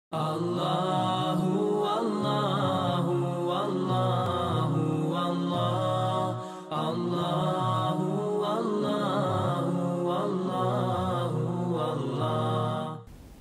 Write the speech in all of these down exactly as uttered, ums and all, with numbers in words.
Allahu, Allahu, Allahu, Allah, Allahu, Allahu, Allahu, Allah.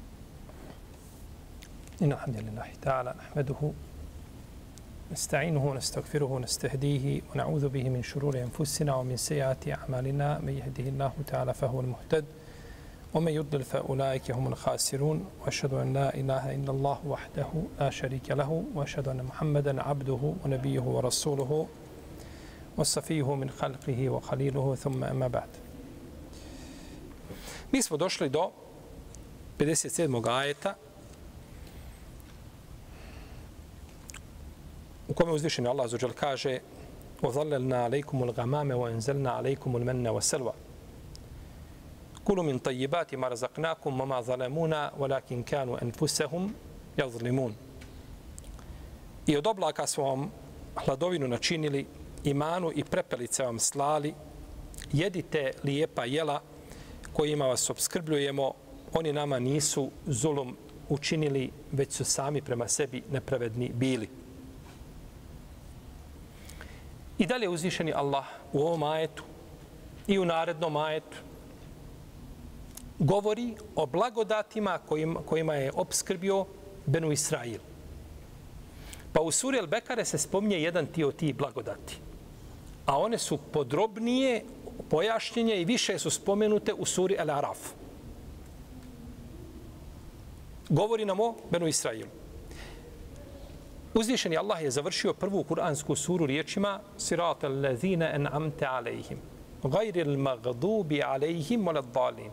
إن الحمد لله تعالى نحمده نستعينه ونستغفره ونستهديه ونعوذ به من شرور أنفسنا ومن سيئات أعمالنا من يهده الله تعالى فهو المهتد ومن يضلل فأولئك هم الخاسرون وأشهد أن لا إله إلا الله وحده لا شريك له وأشهد أن محمدا عبده ونبيه ورسوله وصفيه من خلقه وخليله ثم أما بعد. Mi smo došli do pedeset sedmog ajeta u kome uzvišeni Allah azza wa dželle kaže: وَظَلَّلْنَا عَلَيْكُمُ الْغَمَامَ وَأَنزَلْنَا عَلَيْكُمُ الْمَنَّ وَالسَّلْوَى كُلُوا مِنْ طَيِّبَاتِ مَا رَزَقْنَاكُمْ وَمَا ظَلَمُونَا وَلَكِنْ كَانُوا أَنفُسَهُمْ يَظْلِمُونَ. I od oblaka smo vam hladovinu načinili, imanu i prepelice vam slali, jedite lijepa jela kojima vas obskrbljujemo, oni nama nisu zulum učinili, već su sami prema sebi nepravedni bili. I dalje uzvišeni Allah u ovom ajetu i u narednom ajetu govori o blagodatima kojima, kojima je obskrbio Benu Israil. Pa u suri Al-Bekare se spominje jedan tio tih blagodati. A one su podrobnije pojašnjenje i više su spomenute u suri Al-Araf. Govori nam o Benu Israilu. Uzvišeni Allah je završio prvu kuransku suru riječima Sirata allazina en'amte alejhim gajril magdubi alejhim waladdalin.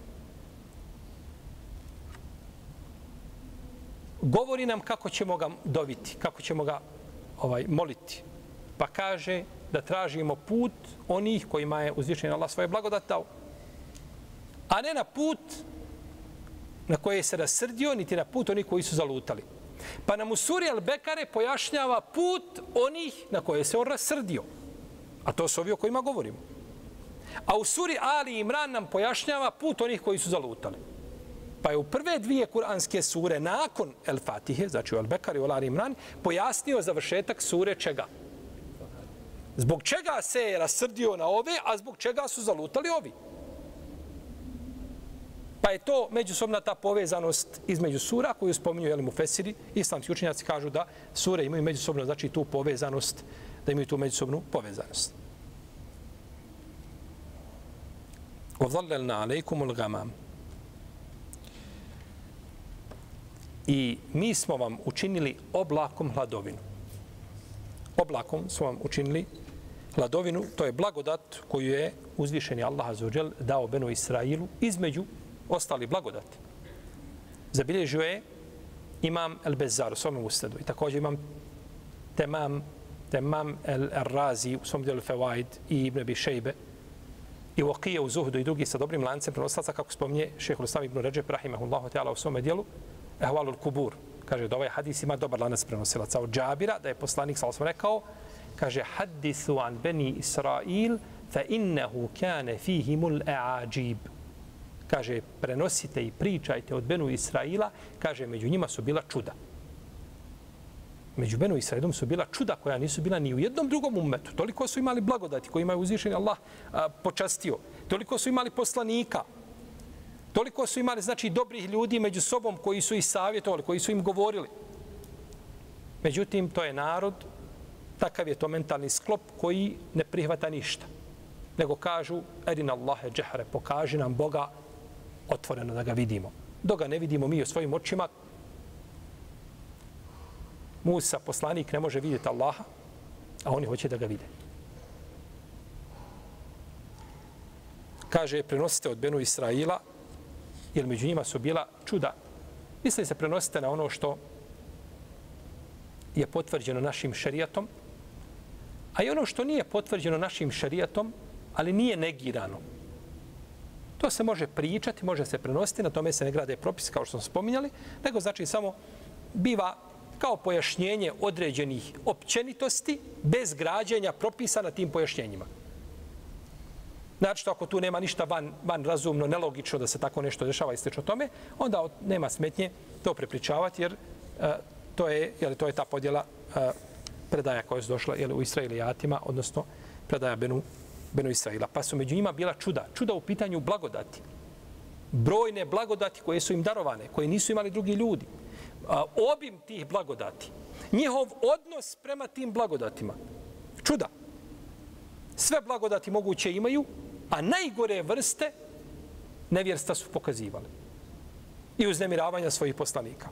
Govori nam kako ćemo ga doviti, kako ćemo ga ovaj, moliti. Pa kaže da tražimo put onih kojima je uzvišeni Allah svoje blagodat dao. A ne na put na koje se rasrdio, niti na put onih koji su zalutali. Pa nam u suri Al-Bekare pojašnjava put onih na koje se on rasrdio. A to su ovi o kojima govorimo. A u suri Ali Imran nam pojašnjava put onih koji su zalutali. Pa je u prve dvije kuranske sure nakon El-Fatihe, znači u Al-Bekari i u Ali Imran, pojasnio završetak sure čega? Zbog čega se je rasrdio na ove, a zbog čega su zalutali ovi? Pa je to međusobna ta povezanost između sura koju spominju jeli mufesiri. Islamski učenjaci kažu da sure imaju međusobno, znači tu povezanost, da imaju tu međusobnu povezanost. وَظَلَّلْنَا عَلَيْكُمُ الْغَمَامِ. I mi smo vam učinili oblakom hladovinu. Oblakom smo vam učinili hladovinu, to je blagodat koju je uzvišeni Allah azza wa dželle dao Benu Israilu između ostali blagodati. Zabilježio je imam El-Bezzar u svom ustadu i također imam Temam, Temam El-Razi u svom djelu Fewaid i Ibn Abi Šejbe i Waqija u Zuhdu i drugi sa dobrim lancem prenoslaca, kako spominje šejhul Islam ibn Redžeb rahimehullahu ta'ala u svom djelu Ehvalul Kubur. Kaže da ovaj hadis ima dobar lanac prenosilaca od Džabira, da je poslanik sallallahu alejhi ve sellem rekao, kaže hadithu an Beni Israil fa innahu kana fihimul a'ajib. Kaže, prenosite i pričajte od Benu Israila, kaže, među njima su bila čuda. Među Benu Israilom su bila čuda koja nisu bila ni u jednom drugom ummetu. Toliko su imali blagodati kojima je uzvišeni Allah a, počastio. Toliko su imali poslanika. Toliko su imali, znači, dobrih ljudi među sobom koji su ih savjetovali, koji su im govorili. Međutim, to je narod, takav je to mentalni sklop koji ne prihvata ništa. Nego kažu, erin Allahe džehre, pokaži nam Boga otvoreno da ga vidimo. Dok ga ne vidimo mi u svojim očima, Musa, poslanik, ne može vidjeti Allaha, a oni hoće da ga vide. Kaže, prenosite od Benu Israila, jer među njima su bila čuda. Misli se, prenosite na ono što je potvrđeno našim šerijatom, a i ono što nije potvrđeno našim šerijatom, ali nije negirano. To se može pričati, može se prenositi, na tome se ne grade propisi, kao što smo spominjali, nego znači samo biva kao pojašnjenje određenih općenitosti bez građenja propisa na tim pojašnjenjima. Znači, ako tu nema ništa van, van razumno, nelogično da se tako nešto dešava i slično tome, onda nema smetnje to prepričavati, jer uh, to, je, jer to je ta podjela uh, predaja koja je došla jel, u Israelijatima, odnosno predaja Benu, Benu Israila. Pa su među njima bila čuda. Čuda u pitanju blagodati. Brojne blagodati koje su im darovane, koje nisu imali drugi ljudi. Uh, obim tih blagodati. Njihov odnos prema tim blagodatima. Čuda. Sve blagodati moguće imaju, a najgore vrste nevjerstva su pokazivali. I uznemiravanja svojih poslanika.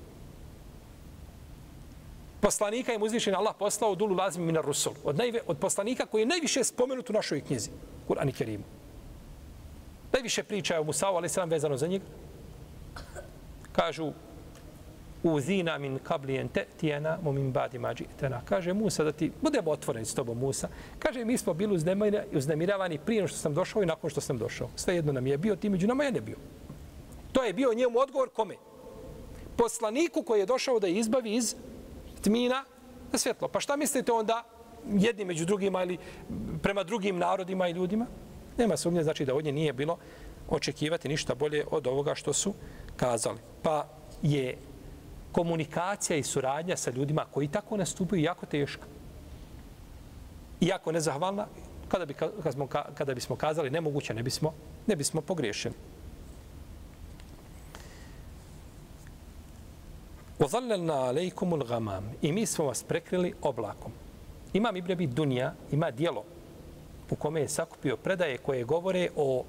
Poslanika im uzvišen Allah poslao od ulu lazmi minar rusul. Od, najve, od poslanika koji je najviše spomenut u našoj knjizi, Kur'an i Kerimu. Najviše priča je o Musa'u, ali sram vezano za njega. Kažu, uzina min kablijen te'tijena mu min badi mađitena. Kaže Musa da ti budemo otvoreni s tobom, Musa. Kaže, mi smo bili uznemiravani prije što sam došao i nakon što sam došao. Sve jedno nam je bio, ti među nama je ne bio. To je bio njemu odgovor kome? Poslaniku koji je došao da izbavi iz tmina na svjetlo. Pa šta mislite onda jedni među drugima ili prema drugim narodima i ljudima? Nema sumnje, znači da od nje nije bilo očekivati ništa bolje od ovoga što su kazali. Pa je komunikacija i suradnja sa ljudima koji tako nastupaju jako teška. I jako nezahvalna, kada, bi, kada, smo, kada bismo kazali nemoguće, ne bismo, ne bismo pogriješili. وَظَلَّلْنَا عَلَيْكُمُ الْغَمَامِ I mi smo vas prekrili oblakom. Imam Ibn Abi Dunja ima dijelo u kome je sakupio predaje koje govore o,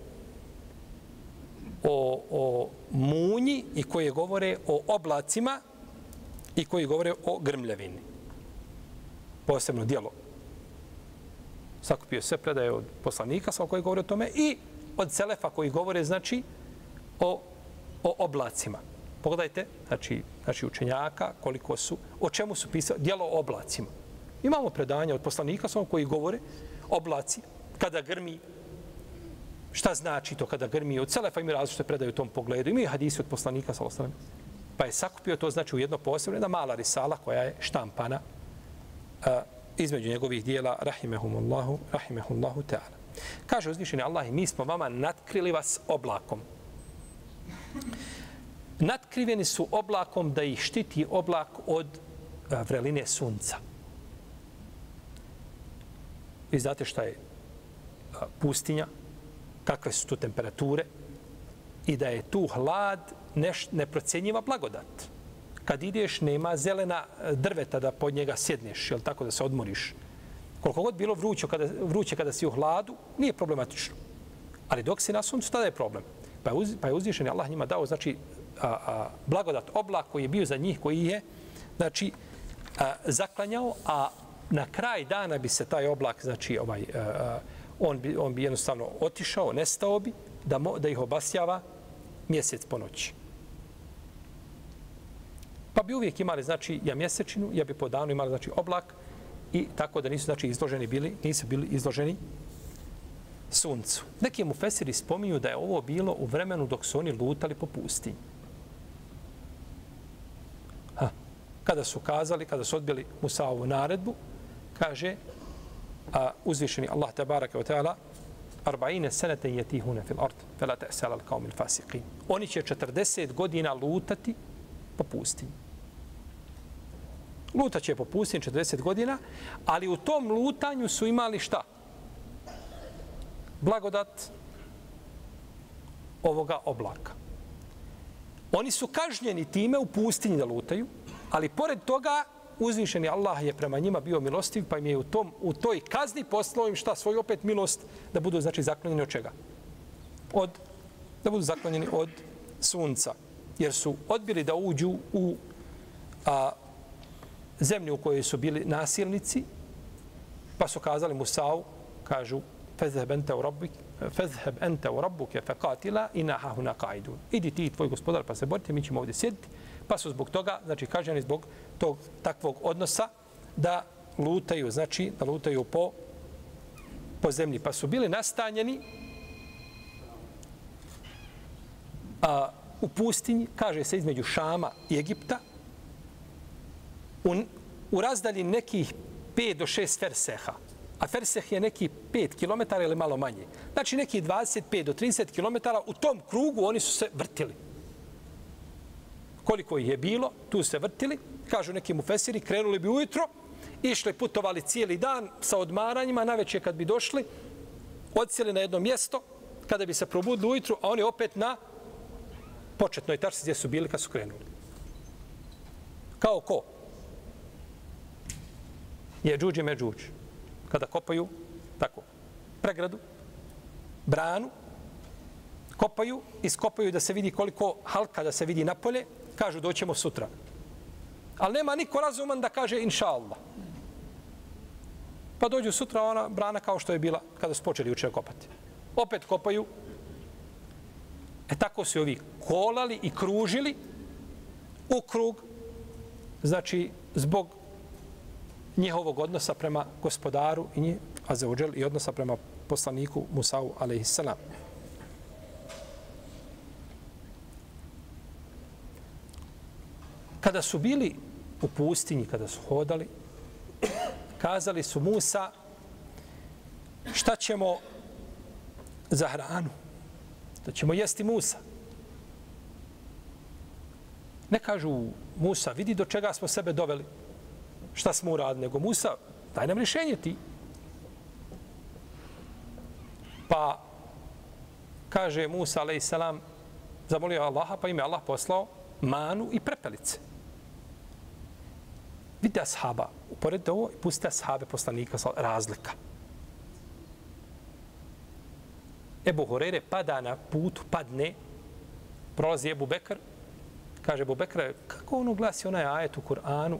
o, o munji i koje govore o oblacima i koji govore o grmljavini. Posebno dijelo. Sakupio sve predaje od poslanika sa koji govore o tome i od selefa koji govore znači o, o oblacima. Pogledajte, znači, znači učenjaka, koliko su, o čemu su pisali, dijelo o oblacima. Imamo predanja od poslanika sa koji govore oblaci, kada grmi, šta znači to kada grmi, od selefa imaju različite predaje u tom pogledu, imaju hadisi od poslanika sa ostalima. Pa je sakupio to znači u jedno posebno, jedna mala risala koja je štampana a, između njegovih dijela, rahimehumullahu, rahimehullahu ta'ala. Kaže uzvišeni Allah, mi smo vama natkrili vas oblakom. Natkriveni su oblakom da ih štiti oblak od a, vreline sunca. Vi znate šta je a, pustinja, kakve su tu temperature i da je tu hlad neš, neprocjenjiva blagodat. Kad ideš, nema zelena drveta da pod njega sjedneš, jel tako, da se odmoriš. Koliko god bilo vruće kada, vruće kada si u hladu, nije problematično. Ali dok si na suncu, tada je problem. Pa je, uz, pa je uzvišen Allah njima dao, znači, a, a, blagodat oblak koji je bio za njih, koji je, znači, a, zaklanjao, a na kraj dana bi se taj oblak, znači, ovaj, a, on, bi, on bi jednostavno otišao, nestao bi, da, mo, da ih obasjava mjesec po noći. Pa bi uvijek imali, znači, ja mjesečinu, ja bi po danu imali, znači, oblak i tako da nisu, znači, izloženi bili, nisu bili izloženi suncu. Neki mufesiri spominju da je ovo bilo u vremenu dok su oni lutali po pustinji. Ha. Kada su kazali, kada su odbili Musaovu naredbu, kaže, a uzvišeni Allah tabaraka wa ta'ala, arba'ine seneten yatihuna fil ard, fela ta'sal al qaumil fasiqin. Oni će četrdeset godina lutati po pustinji. Lutat će po pustinji četrdeset godina, ali u tom lutanju su imali šta? Blagodat ovoga oblaka. Oni su kažnjeni time u pustinji da lutaju, ali pored toga uzvišeni Allah je prema njima bio milostiv, pa im je u, tom, u toj kazni poslao im šta? Svoju opet milost da budu, znači, zaklonjeni od čega? Od, da budu zaklonjeni od sunca. Jer su odbili da uđu u a, zemlju u kojoj su bili nasilnici, pa su kazali Musa'u, kažu, fezheb ente u rabbuk, fezheb ente u rabbuke fekatila i nahahuna kaidun. Idi ti i tvoj gospodar pa se borite, mi ćemo ovdje sjediti. Pa su zbog toga, znači kaženi zbog tog takvog odnosa da lutaju, znači da lutaju po, po zemlji. Pa su bili nastanjeni a, u pustinji, kaže se između Šama i Egipta, u, u razdalji nekih pet do šest ferseha. a ferseh je neki pet kilometara ili malo manje. Znači neki dvadeset pet do trideset kilometara u tom krugu oni su se vrtili. Koliko ih je bilo, tu se vrtili, kažu neki mufesiri, krenuli bi ujutro, išli, putovali cijeli dan sa odmaranjima, navečer kad bi došli, odsjeli na jedno mjesto, kada bi se probudili ujutru, a oni opet na početnoj tačci gdje su bili kad su krenuli. Kao ko? Je džuđe me džuđ. Kada kopaju, tako, pregradu, branu, kopaju, iskopaju da se vidi koliko halka da se vidi napolje, kažu doćemo sutra. Ali nema niko razuman da kaže inša Allah. Pa dođu sutra ona brana kao što je bila kada su počeli jučer kopati. Opet kopaju. E tako su ovi kolali i kružili u krug, znači zbog njihovog odnosa prema gospodaru i njih, azeođel, i odnosa prema poslaniku Musa'u, alejhissalam. Kada su bili u pustinji, kada su hodali, kazali su Musa, šta ćemo za hranu? Da ćemo jesti Musa. Ne kažu Musa, vidi do čega smo sebe doveli. Šta smo uradili? Nego Musa, daj nam rješenje ti. Pa kaže Musa, alejhissalam, zamolio Allaha, pa im je Allah poslao manu i prepelice. Vidite ashaba, uporedite ovo i pustite ashabe poslanika, razlika. Ebu Hureyre pada na putu, padne, prolazi Ebu Bekr, kaže Ebu Bekr, kako ono glasi onaj ajet u Kur'anu?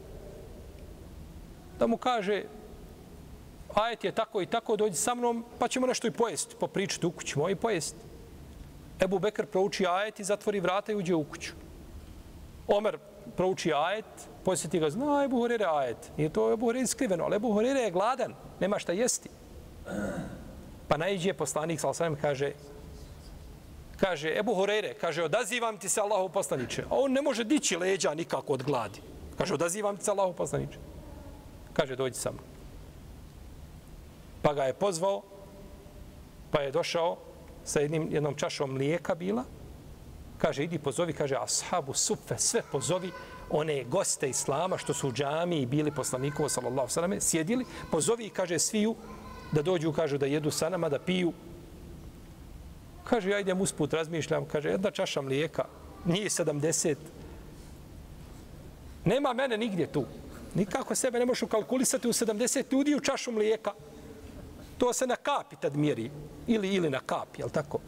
Da mu kaže, ajet je tako i tako, dođi sa mnom, pa ćemo nešto i pojesti, popričati u kuću, moj pojesti. Ebu Bekr prouči ajet i zatvori vrata i uđe u kuću. Omer prouči ajet, posjeti ga, zna Ebu Hureyre ajet. Nije to Ebu Hureyre skriveno, ali Ebu Hureyre je gladan, nema šta jesti. Pa naiđe poslanik, sallallahu alejhi ve sellem, kaže, kaže, Ebu Hureyre, kaže, odazivam ti se Allahu poslaniče. A on ne može dići leđa nikako od gladi. Kaže, odazivam ti se Allahu poslaniče. Kaže, dođi sa mnom. Pa ga je pozvao, pa je došao sa jednim, jednom čašom mlijeka bila. Kaže, idi pozovi, kaže, ashabu sufe, sve pozovi one goste Islama što su u džamiji bili poslanikovo, sallallahu alejhi ve sellem, sjedili, pozovi i kaže sviju da dođu, kažu da jedu sa nama, da piju. Kaže, ja idem usput, razmišljam, kaže, jedna čaša mlijeka, nije sedamdeset. Nema mene nigdje tu. Nikako sebe ne možeš ukalkulisati u sedamdeset ljudi u čašu mlijeka. To se na kapi tad mjeri. Ili, ili na kapi, jel tako?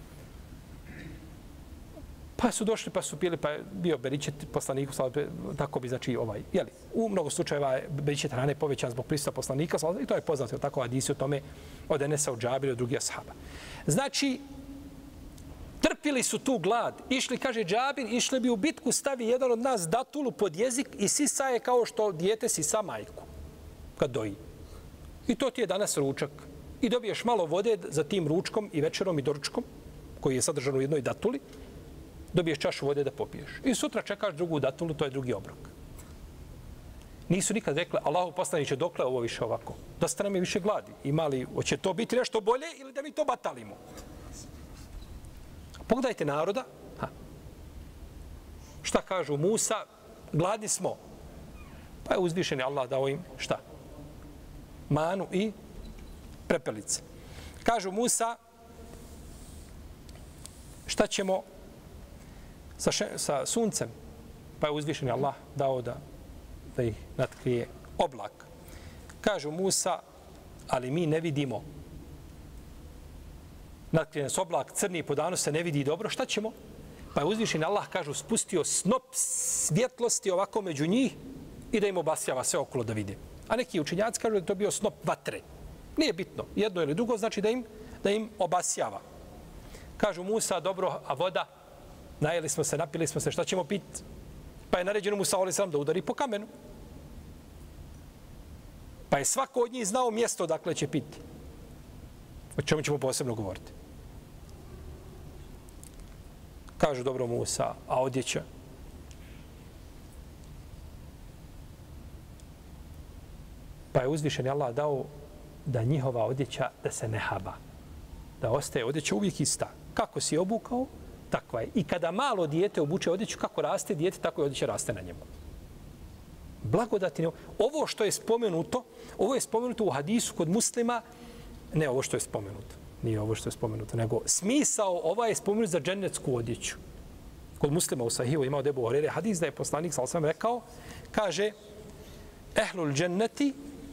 Pa su došli, pa su pili, pa je bio beričet poslaniku, tako bi, znači, ovaj, jeli, u mnogo slučajeva je beričet hrane povećan zbog prisustva poslanika, i to je poznato, jel tako, hadisi o tome od Enesa, od Džabira, od drugih ashaba. Znači, trpili su tu glad. Išli, kaže Džabir, išli bi u bitku, stavi jedan od nas datulu pod jezik i sisaje kao što dijete sisa majku kad doji. I to ti je danas ručak. I dobiješ malo vode za tim ručkom i večerom i doručkom, koji je sadržan u jednoj datuli, dobiješ čašu vode da popiješ. I sutra čekaš drugu datulu, to je drugi obrok. Nisu nikad rekli, Allahu poslaniče, dokle ovo više ovako? Da ste nam je više gladi. Imali, hoće to biti nešto bolje ili da mi to batalimo? Pogledajte naroda. Ha. Šta kažu Musa? Gladni smo. Pa je uzvišeni Allah dao im šta? Manu i prepelice. Kažu Musa, šta ćemo sa, še, sa suncem? Pa je uzvišeni Allah dao da, da ih natkrije oblak. Kažu Musa, ali mi ne vidimo. Natkrije nas oblak, crni, po danu se ne vidi dobro. Šta ćemo? Pa je uzvišeni Allah, kažu, spustio snop svjetlosti ovako među njih i da im obasjava sve okolo da vide. A neki učenjaci kažu da je to bio snop vatre. Nije bitno, jedno ili drugo, znači da im, da im obasjava. Kažu Musa, dobro, a voda? Najeli smo se, napili smo se, šta ćemo piti? Pa je naređeno Musa alejhi selam da udari po kamenu. Pa je svako od njih znao mjesto dakle će piti. O čemu ćemo posebno govoriti? Kažu, dobro Musa, a odjeća? Pa je uzvišeni Allah dao da njihova odjeća da se ne haba. Da ostaje odjeća uvijek ista. Kako si obukao, takva je. I kada malo dijete obuče odjeću, kako raste dijete, tako i odjeća raste na njemu. Blagodati. Ovo što je spomenuto, ovo je spomenuto u hadisu kod Muslima, ne ovo što je spomenuto, nije ovo što je spomenuto, nego smisao ova je spomenut za džennetsku odjeću. Kod Muslima u Sahihu ima od Ebu Hurajre hadis da je poslanik sallallahu alejhi ve sellem rekao, kaže, ehlul dženneti,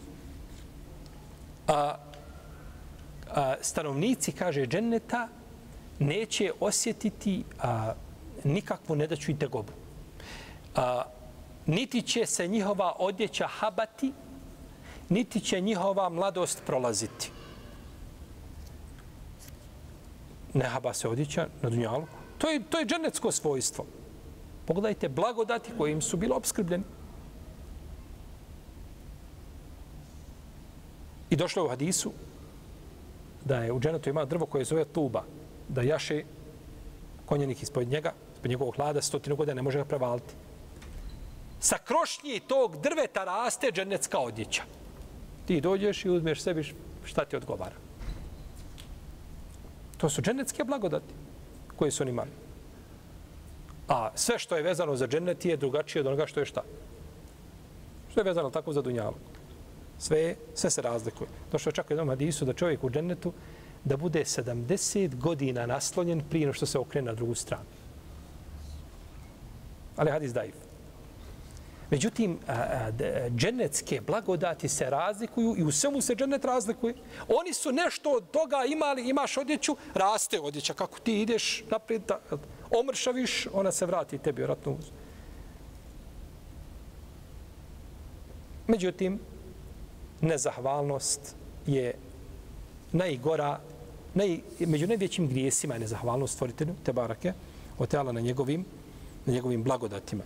a, a, stanovnici, kaže, dženneta, neće osjetiti a, nikakvu nedaću i tegobu. A, niti će se njihova odjeća habati, niti će njihova mladost prolaziti. Ne haba se odjeća na dunjalu. To je, to je džennetsko svojstvo. Pogledajte blagodati kojim su bili opskrbljeni. I došlo je u hadisu da je u džennetu ima drvo koje zove tuba, da jaše konjenik ispod njega, ispod njegovog hlada, stotinu godina ne može ga prevaliti. Sa krošnji tog drveta raste džennetska odjeća. Ti dođeš i uzmeš sebi šta ti odgovara. To su džennetske blagodati koje su oni imali. A sve što je vezano za džennet je drugačije od onoga što je šta. Što je vezano tako za dunjalu. Sve, sve se razlikuje. Došlo je čak u jednom hadisu da čovjek u džennetu da bude sedamdeset godina naslonjen prije što se okrene na drugu stranu. Ali hadis daif. Međutim, džennetske blagodati se razlikuju i u svemu se džennet razlikuje. Oni su nešto od toga imali, imaš odjeću, raste odjeća. Kako ti ideš naprijed, da omršaviš, ona se vrati tebi vjerojatno uz. Međutim, nezahvalnost je najgora, naj, među najvećim grijesima je nezahvalnost stvoritelju, te barake, od Teala na njegovim, na njegovim blagodatima.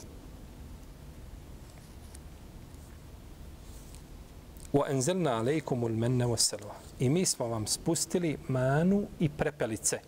وَأَنْزَلْنَا عَلَيْكُمُ الْمَنَّ وَالسَّلْوَى I mi smo vam spustili manu i prepelice.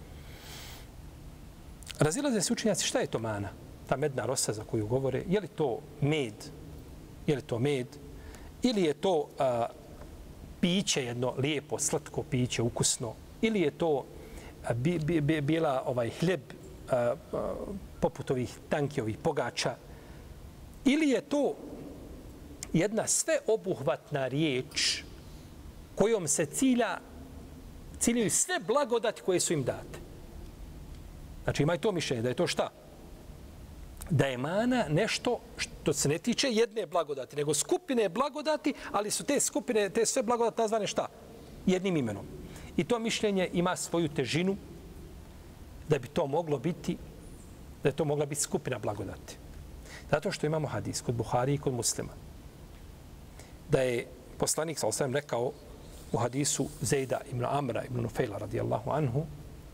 Razilaze se učenjaci šta je to mana? Ta medna rosa za koju govore, je li to med? Je li to med? Ili je to a, piće jedno lijepo, slatko piće, ukusno? Ili je to a, bi, bi, bi, bila ovaj hljeb a, a, poput ovih tanki, ovih pogača? Ili je to jedna sveobuhvatna riječ kojom se cilja, ciljaju sve blagodati koje su im date. Znači imaju to mišljenje da je to šta? Da je mana nešto što se ne tiče jedne blagodati, nego skupine blagodati, ali su te skupine, te sve blagodati nazvane šta? Jednim imenom. I to mišljenje ima svoju težinu da bi to moglo biti, da je to mogla biti skupina blagodati. Zato što imamo hadis kod Buhari i kod Muslima. Da je poslanik sallallahu alejhi ve sellem rekao u hadisu Zejda ibn Amra ibn Nufejla radijallahu anhu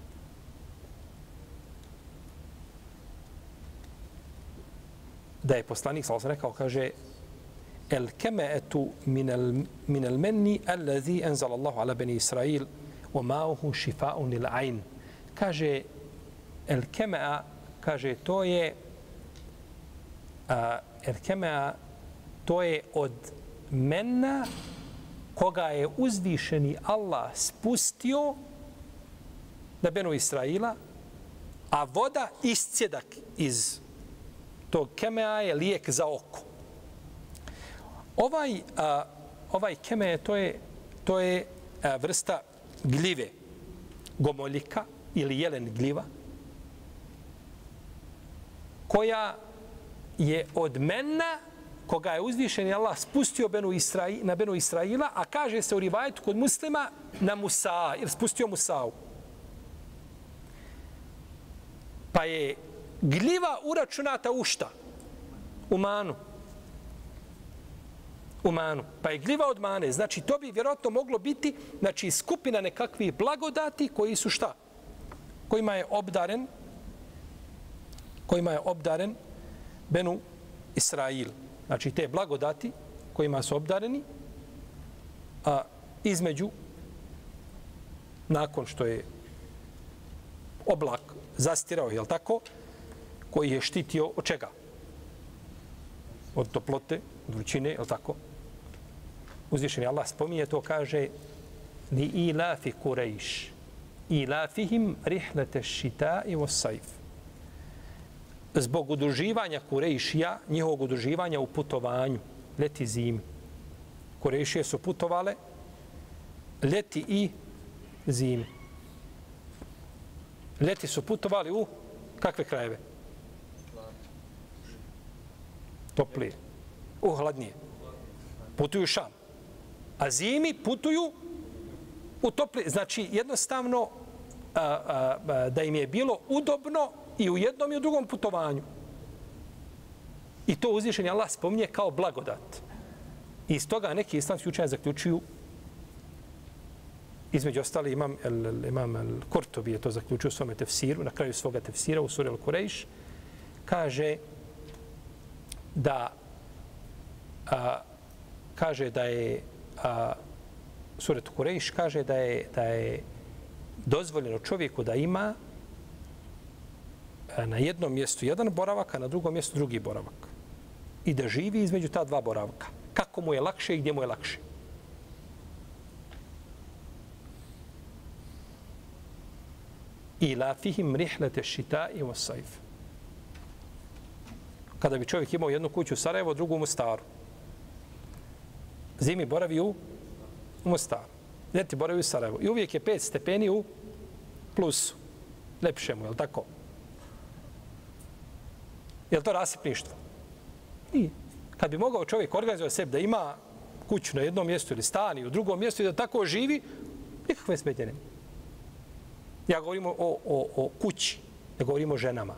da je poslanik sallallahu alejhi ve sellem rekao, kaže el keme'etu min el menni allazi enzal Allahu ala bani Israil wa ma'uhu šifa'un il ayn. Kaže el keme'a, kaže to je a, el keme'a to je od menna koga je uzvišeni Allah spustio na Benu Israila, a voda iscjedak iz tog kemea je lijek za oko. Ovaj, a, ovaj keme to je, to je a, vrsta gljive, gomoljika ili jelen gljiva, koja je od menna koga je uzvišeni Allah spustio Benu Israi, na Benu Israila, a kaže se u rivajetu kod Muslima na Musa, jer spustio Musau. Pa je gljiva uračunata u šta? U manu. U manu. Pa je gljiva od mane. Znači, to bi vjerojatno moglo biti znači, skupina nekakvih blagodati koji su šta? Kojima je obdaren kojima je obdaren Benu Israil. Znači, te blagodati kojima su obdareni, a između, nakon što je oblak zastirao, je li tako, koji je štitio od čega? Od toplote, od vrućine, je li tako? uzvišeni Allah spominje to, kaže li ilafi Kurejš, ilafihim rihlete šita'i was sajf. Zbog udruživanja Kurejšija, njihovog udruživanja u putovanju, leti zimi. Kurejšije su putovale leti i zimi. Leti su putovali u kakve krajeve? Toplije. U hladnije. Putuju Šam. A zimi putuju u toplije. Znači, jednostavno, a, a, a, da im je bilo udobno i u jednom i u drugom putovanju. I to uzvišeni Allah spominje kao blagodat. I iz toga neki islamski učenjaci zaključuju, između ostali imam el, imam el Kurtubi je to zaključio u svome tefsiru, na kraju svoga tefsira u suri Al-Kurejš, kaže da a, kaže da je a, suret Kurejš kaže da je da je dozvoljeno čovjeku da ima na jednom mjestu jedan boravak, a na drugom mjestu drugi boravak. I da živi između ta dva boravka. Kako mu je lakše i gdje mu je lakše. Ila fihim rihlete šita'i was sajf. Kada bi čovjek imao jednu kuću u Sarajevo, drugu u Mostaru. Zimi boravi u Mostaru. Ljeti boravi u Sarajevo. I uvijek je pet stepeni u plusu. Lepše mu, je li tako? Je li to rasipništvo? Nije. Kad bi mogao čovjek organizovati sebi da ima kuću na jednom mjestu ili stan i u drugom mjestu i da tako živi, nikakve smetnje nema. Ja govorim o, o, o kući, ne govorim o ženama.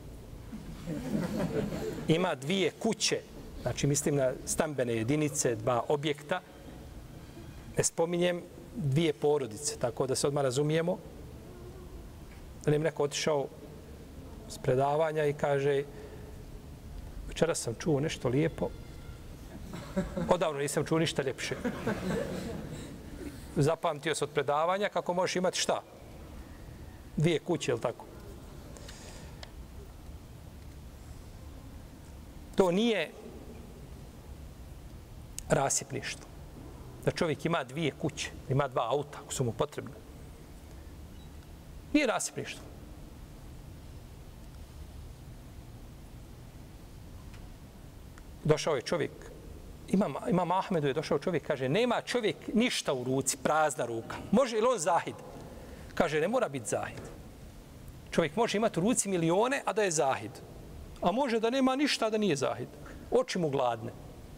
Ima dvije kuće, znači mislim na stambene jedinice, dva objekta, ne spominjem dvije porodice, tako da se odmah razumijemo. Da nam neko otišao s predavanja i kaže večeras sam čuo nešto lijepo, odavno nisam čuo ništa ljepše. Zapamtio se od predavanja kako možeš imati šta? Dvije kuće, je li tako? To nije rasipništvo. Da čovjek ima dvije kuće, ima dva auta, ako su mu potrebne. Nije rasipništvo. Došao je čovjek, imam, imam Ahmedu je došao čovjek, kaže, nema čovjek ništa u ruci, prazna ruka. Može li on zahid? Kaže, ne mora biti zahid. Čovjek može imati u ruci milione, a da je zahid. A može da nema ništa, a da nije zahid. Oči mu gladne.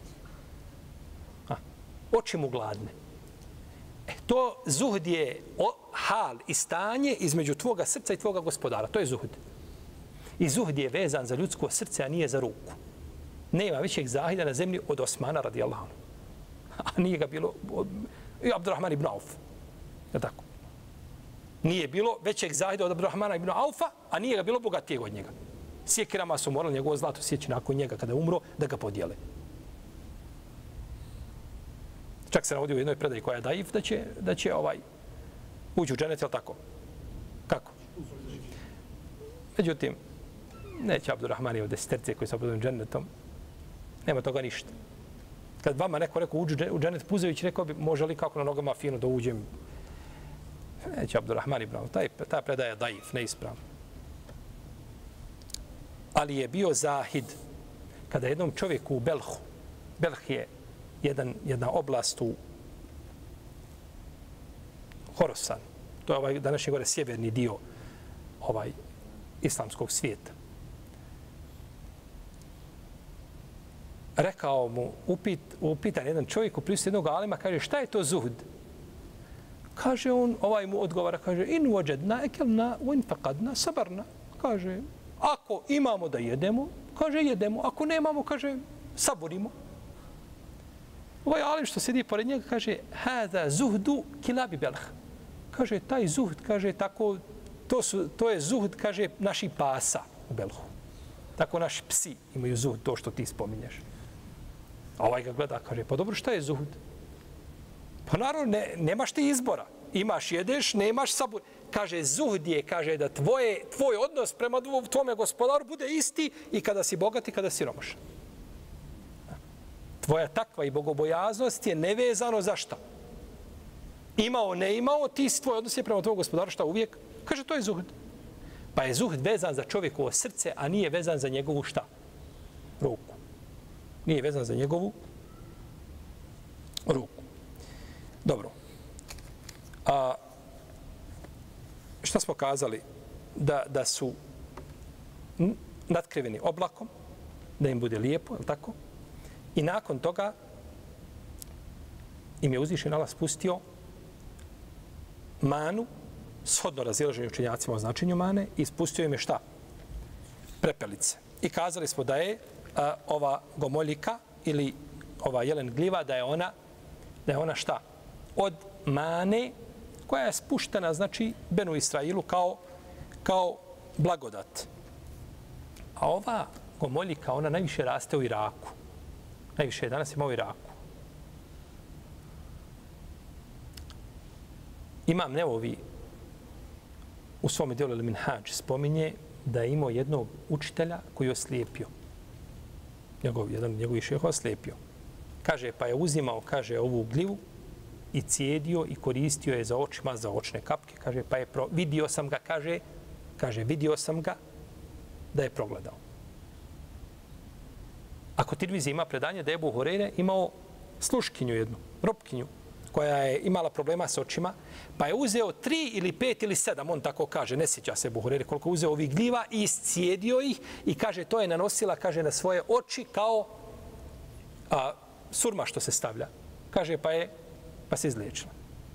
A, oči mu gladne. E, to zuhd je o, hal i stanje između tvoga srca i tvoga gospodara. To je zuhd. I zuhd je vezan za ljudsko srce, a nije za ruku. Nema većeg zahida na zemlji od Osmana radijallahu anhu. A nije ga bilo od, i Abdurrahman ibn Auf. Je tako? Nije bilo većeg zahida od Abdurrahmana ibn Aufa, a nije ga bilo bogatijeg od njega. Sjekirama su morali njegovo zlato sjeći nakon njega kada je umro da ga podijele. Čak se navodi u jednoj predaji koja je daif da će, da će ovaj ući u dženet, je li tako? Kako? Međutim, neće Abdurrahman od deseterce koji su obudili džennetom. Nema toga ništa. Kad vama neko rekao uđu u dženet puzajući, rekao bi može li kako na nogama fino da uđem. Neće Abdurrahman ibn Auf. Ta predaja je daif, neispravna. Ali je bio zahid kada jednom čovjeku u Belhu, Belh je jedan, jedna oblast u Horasan, to je ovaj današnji gore sjeverni dio ovaj islamskog svijeta. Rekao mu, upit, upitan jedan čovjek u prisutnosti jednog alima, kaže šta je to zuhd? Kaže on, ovaj mu odgovara, kaže in wajadna akalna wa in faqadna sabarna. Kaže, ako imamo da jedemo, kaže jedemo, ako nemamo, kaže saborimo. Ovaj alim što sedi pored njega kaže hada zuhdu kilabi belh. Kaže taj zuhd, kaže tako to su to je zuhd, kaže naši pasa u Belhu. Tako naši psi imaju zuhd, to što ti spominješ. A ovaj ga gleda, kaže pa dobro, šta je zuhd? Pa naravno ne, nemaš ti izbora. Imaš, jedeš, nemaš sabor. Kaže zuhd je, kaže da tvoje tvoj odnos prema tvome gospodaru bude isti i kada si bogat i kada si siromašan. Tvoja takva i bogobojaznost je nevezano za šta? Imao, ne imao, ti tvoj odnos je prema tvojeg gospodara šta uvijek? Kaže, to je zuhd. Pa je zuhd vezan za čovjekovo srce, a nije vezan za njegovu šta? Ruku. Nije vezan za njegovu ruku. Dobro. A šta smo kazali? Da, da su natkriveni oblakom, da im bude lijepo, je li tako? I nakon toga im je uzvišen Allah spustio manu, shodno razilaženju učenjacima o značenju mane, i spustio im je šta? Prepelice. I kazali smo da je a, ova gomoljika ili ova jelen gljiva, da je ona, da je ona šta? Od mane koja je spuštena, znači, Benu Israilu kao, kao blagodat. A ova gomoljika, ona najviše raste u Iraku. Najviše danas ima u Iraku. Imam Nevovi u svom dijelu Al-Minhadž spominje da je imao jednog učitelja koji je oslijepio. Njegov, jedan njegovi šeho oslijepio. Kaže, pa je uzimao, kaže, ovu gljivu i cijedio i koristio je za očima, za očne kapke. Kaže, pa je pro, vidio sam ga, kaže, kaže, vidio sam ga da je progledao. Ako Tirmizi ima predanje da je Ebu Hureyre imao sluškinju jednu, ropkinju, koja je imala problema s očima, pa je uzeo tri ili pet ili sedam, on tako kaže, ne sjeća se Ebu Hureyre koliko uzeo ovih gljiva i iscijedio ih i kaže, to je nanosila, kaže, na svoje oči kao a, surma što se stavlja. Kaže, pa je, pa se izliječila.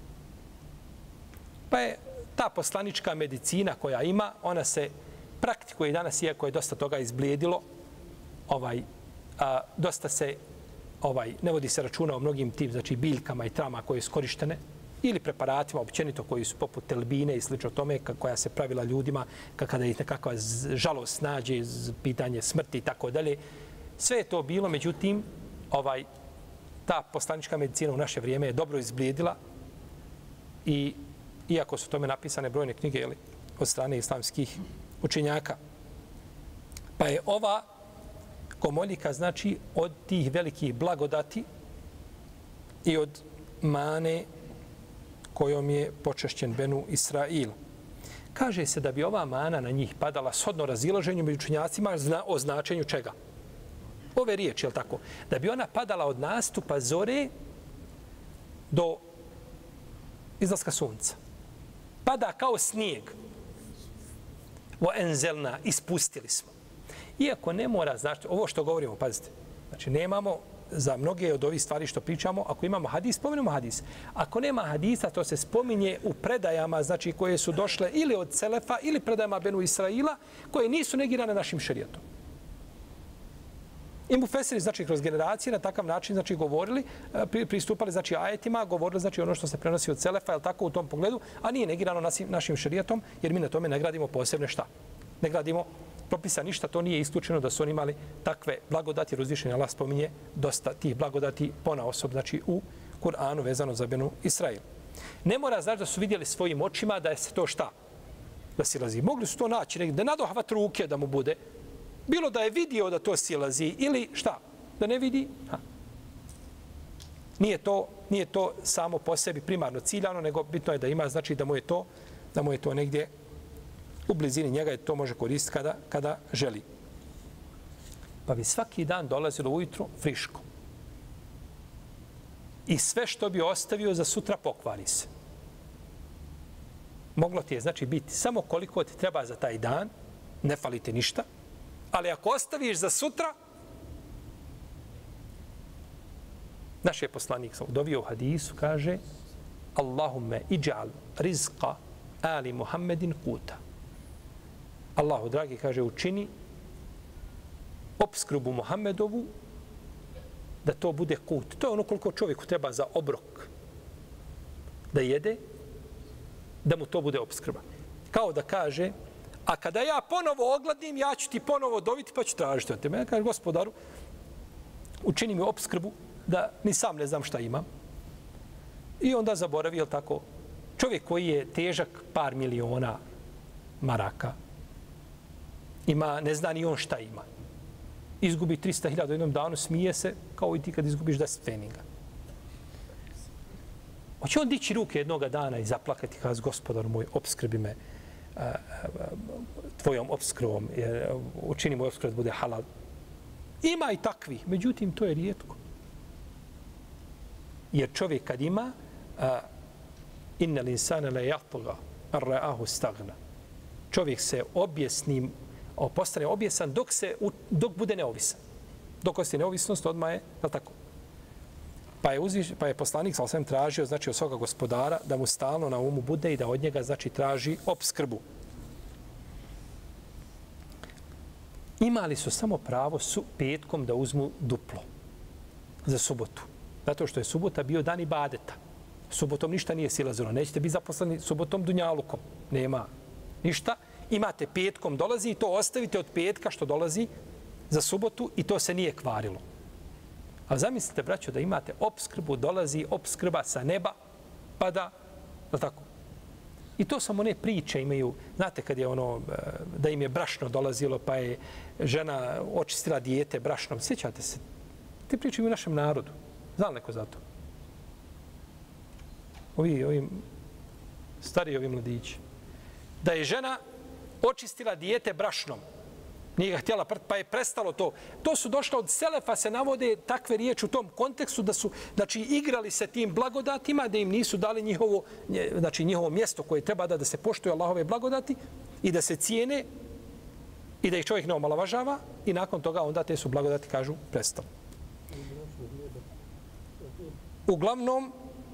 Pa je ta poslanička medicina koja ima, ona se praktikuje danas, iako je dosta toga izblijedilo, ovaj, a, dosta se ovaj, ne vodi se računa o mnogim tim, znači biljkama i trama koje su korištene, ili preparatima općenito koji su poput telbine i slično tome, koja se pravila ljudima kada ih nekakva žalost nađe, pitanje smrti i tako dalje. Sve je to bilo, međutim, ovaj, ta poslanička medicina u naše vrijeme je dobro izblijedila i iako su tome napisane brojne knjige jeli, od strane islamskih učenjaka. Pa je ova gomoljika, znači, od tih velikih blagodati i od mane kojom je počešćen Benu Israil. Kaže se da bi ova mana na njih padala shodno razilaženju među učenjacima o značenju čega? Ove riječi, je li tako? Da bi ona padala od nastupa zore do izlaska sunca. Pada kao snijeg. Vo enzelna, ispustili smo. Iako ne mora, znači, ovo što govorimo, pazite, znači nemamo za mnoge od ovih stvari što pričamo, ako imamo hadis, spomenemo hadis. Ako nema hadisa, to se spominje u predajama, znači koje su došle ili od Selefa ili predajama Benu Israila, koje nisu negirane našim šerijatom. I mufesiri, znači, kroz generacije na takav način, znači, govorili, pristupali, znači, ajetima, govorili, znači, ono što se prenosi od Selefa, je tako u tom pogledu, a nije negirano našim, našim šerijatom, jer mi na tome ne gradimo posebne šta? Ne gradimo propisa ništa, to nije isključeno da su oni imali takve blagodati, jer uzvišeni Allah spominje dosta tih blagodati ponaosob, znači u Kur'anu vezano za Benu Israil. Ne mora znači da su vidjeli svojim očima da je se to šta? Da silazi. Mogli su to naći negdje, da nadohvat ruke da mu bude. Bilo da je vidio da to silazi ili šta? Da ne vidi? Ha. Nije to, nije to samo po sebi primarno ciljano, nego bitno je da ima, znači da mu je to, da mu je to negdje u blizini njega, je to može koristiti kada, kada želi. Pa bi svaki dan dolazilo ujutro friško. I sve što bi ostavio za sutra pokvari se. Moglo ti je, znači, biti samo koliko ti treba za taj dan, ne fali ti ništa, ali ako ostaviš za sutra, naš je poslanik dovio u hadisu, kaže Allahumme iđal rizqa ali Muhammedin kuta. Allahu, dragi, kaže, učini opskrbu Muhammedovu da to bude kut. To je ono koliko čovjeku treba za obrok da jede, da mu to bude opskrba. Kao da kaže, a kada ja ponovo ogladim, ja ću ti ponovo dobiti pa ću tražiti od tebe. Ja kaže, gospodaru, učini mi opskrbu da ni sam ne znam šta imam. I onda zaboravi, je li tako, čovjek koji je težak par miliona maraka, ima, ne zna ni on šta ima. izgubi trista hiljada u jednom danu, smije se kao i ti kad izgubiš deset feninga. Hoće on dići ruke jednoga dana i zaplakati i kazi, gospodar moj, opskrbi me a, a, a, tvojom opskrbom, jer učini moj opskrb da bude halal. Ima i takvi, međutim, to je rijetko. Jer čovjek kad ima, a, inna l'insana la yatgha an ra'ahu stagna. Čovjek se objesnim, postane objesan dok, se, dok bude neovisan. Dok ostaje neovisnost, odmah je, je tako? Pa je, uzviš, pa je poslanik sa osvijem tražio, znači, od svoga gospodara da mu stalno na umu bude i da od njega, znači, traži opskrbu. Imali su samo pravo su petkom da uzmu duplo za subotu. Zato što je subota bio dan ibadeta. Subotom ništa nije silazilo. Nećete biti zaposleni subotom dunjalukom. Nema ništa. Imate petkom dolazi i to ostavite od petka što dolazi za subotu i to se nije kvarilo. A zamislite, braćo, da imate opskrbu, dolazi opskrba sa neba, pa da, da tako. I to samo one priče imaju, znate kad je ono, da im je brašno dolazilo, pa je žena očistila dijete brašnom. Sjećate se? Te priče imaju u našem narodu. Zna li neko za to? Ovi, ovi stari ovi mladići. Da je žena očistila dijete brašnom. Nije ga htjela prti, pa je prestalo to. To su došle od selefa, se navode takve riječi u tom kontekstu da su, znači, igrali se tim blagodatima, da im nisu dali njihovo, znači, njihovo mjesto koje treba da, da se poštuje Allahove blagodati i da se cijene i da ih čovjek ne omalovažava i nakon toga onda te su blagodati, kažu, prestalo. Uglavnom,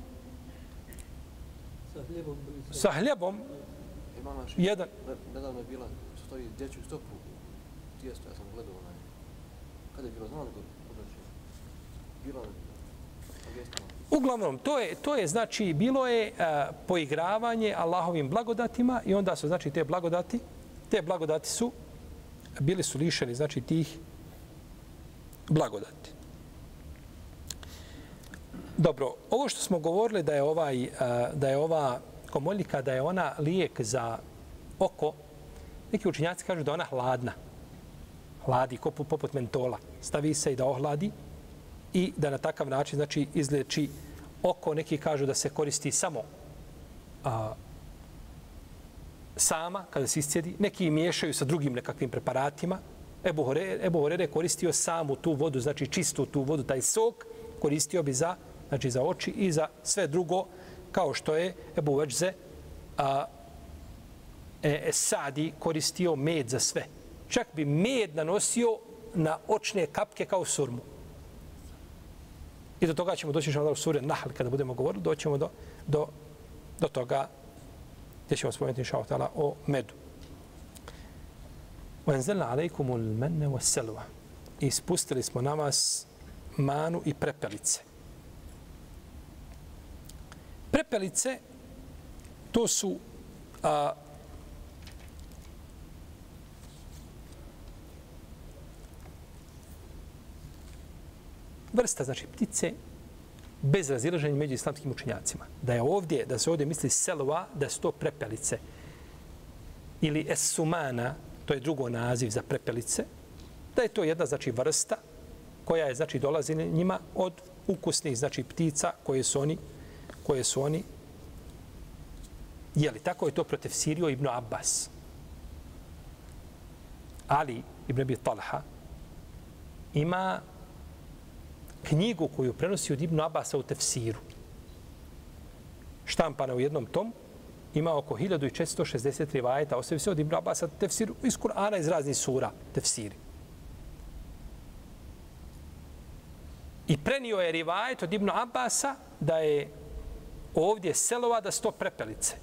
sa hljebom, jedan. Nedavno je bila, stoji dječju stopu, tijesto, ja sam gledao onaj. Kada je bilo, znali ga područje? Bilo je obješteno. Uglavnom, to je, to je znači, bilo je a, poigravanje Allahovim blagodatima i onda su, znači, te blagodati, te blagodati su, bili su lišeni, znači, tih blagodati. Dobro, ovo što smo govorili da je ovaj, a, da je ova komoljika, da je ona lijek za oko, neki učenjaci kažu da ona hladna. Hladi, kopu poput mentola. Stavi se i da ohladi i da na takav način, znači, izleči oko. Neki kažu da se koristi samo a, sama, kada se iscijedi. Neki miješaju sa drugim nekakvim preparatima. Ebu Horere, Ebu Horere koristio samu tu vodu, znači čistu tu vodu, taj sok, koristio bi za, znači, za oči i za sve drugo, kao što je Ebu Veđze a, e, Sadi koristio med za sve. Čak bi med nanosio na očne kapke kao surmu. I do toga ćemo doći u sure Nahl, kada budemo govorili, doćemo do, do, do toga gdje ćemo spomenuti inša Allah o medu. وَاَنْزَلْنَا عَلَيْكُمُ الْمَنَّ وَالسَّلْوَ I spustili smo na vas manu i prepelice. Prepelice, to su a, vrsta, znači, ptice bez razilaženja među islamskim učenjacima. Da je ovdje, da se ovdje misli selva, da su to prepelice. Ili esumana, to je drugo naziv za prepelice, da je to jedna, znači, vrsta koja je, znači, dolazi njima od ukusnih, znači, ptica koje su oni koje su oni jeli. Tako je to protefsirio Ibn Abbas. Ali Ibn Abi Talha ima knjigu koju prenosi od Ibn Abbasa u tefsiru. Štampana u jednom tom, ima oko hiljadu četiristo šezdeset rivajeta, ostavi se od Ibn Abbasa tefsiru iz Kur'ana, iz raznih sura tefsiri. I prenio je rivajet od Ibn Abbasa da je ovdje selova, da sto prepelice.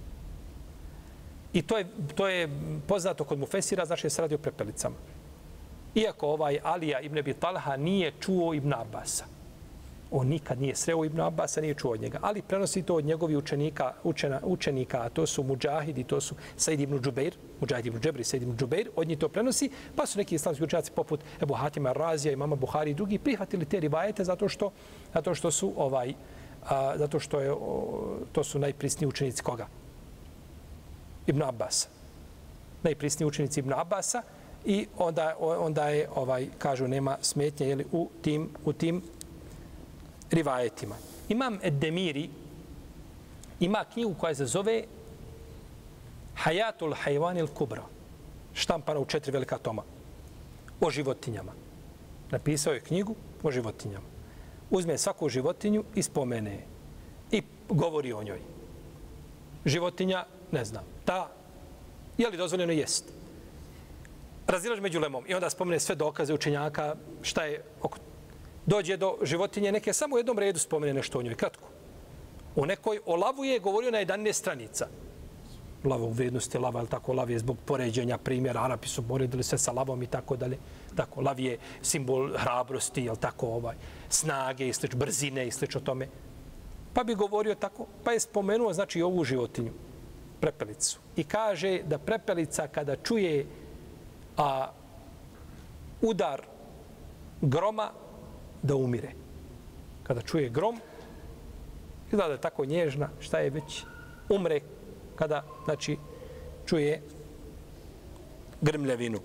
I to je, to je poznato kod Mufesira, znači da se radi o prepelicama. Iako ovaj Alija ibn Abi Talha nije čuo Ibn Abbasa. On nikad nije sreo Ibn Abbasa, nije čuo od njega. Ali prenosi to od njegovih učenika, učena, učenika, a to su Mujahidi, to su Said ibn Džubeir, Mujahid ibn Džebri, Said ibn Džubeir, od njih to prenosi, pa su neki islamski učenjaci poput Ebu Hatima Razija, imama Buhari i drugi prihvatili te rivajete zato što, zato što su ovaj, a, zato što je, o, to su najprisniji učenici koga? Ibn Abbasa. Najprisniji učenici Ibn Abbasa i onda, onda je, ovaj, kažu, nema smetnje jeli, u, tim, u tim rivajetima. Imam Ed-Demiri ima knjigu koja se zove Hayatul Hayvanil Kubra, štampana u četiri velika toma, o životinjama. Napisao je knjigu o životinjama. Uzme svaku životinju i spomene je. I govori o njoj. Životinja, ne znam, ta, je li dozvoljeno jest? Razilaž među lemom i onda spomene sve dokaze učenjaka, šta je oko... Dođe do životinje, neke samo u jednom redu spomene nešto o njoj, kratko. U nekoj o lavu je govorio na jedanaest stranica. Lava u vrijednosti lava, ali tako, lav je zbog poređenja primjera, Arapi su poredili sve sa lavom i tako dalje. Tako, lav je simbol hrabrosti, jel tako, ovaj, snage i slič, brzine i slič o tome. Pa bi govorio tako, pa je spomenuo, znači, ovu životinju, prepelicu. I kaže da prepelica kada čuje a, udar groma, da umire. Kada čuje grom, izgleda da je tako nježna, šta je već, umre kada, znači, čuje grmljavinu.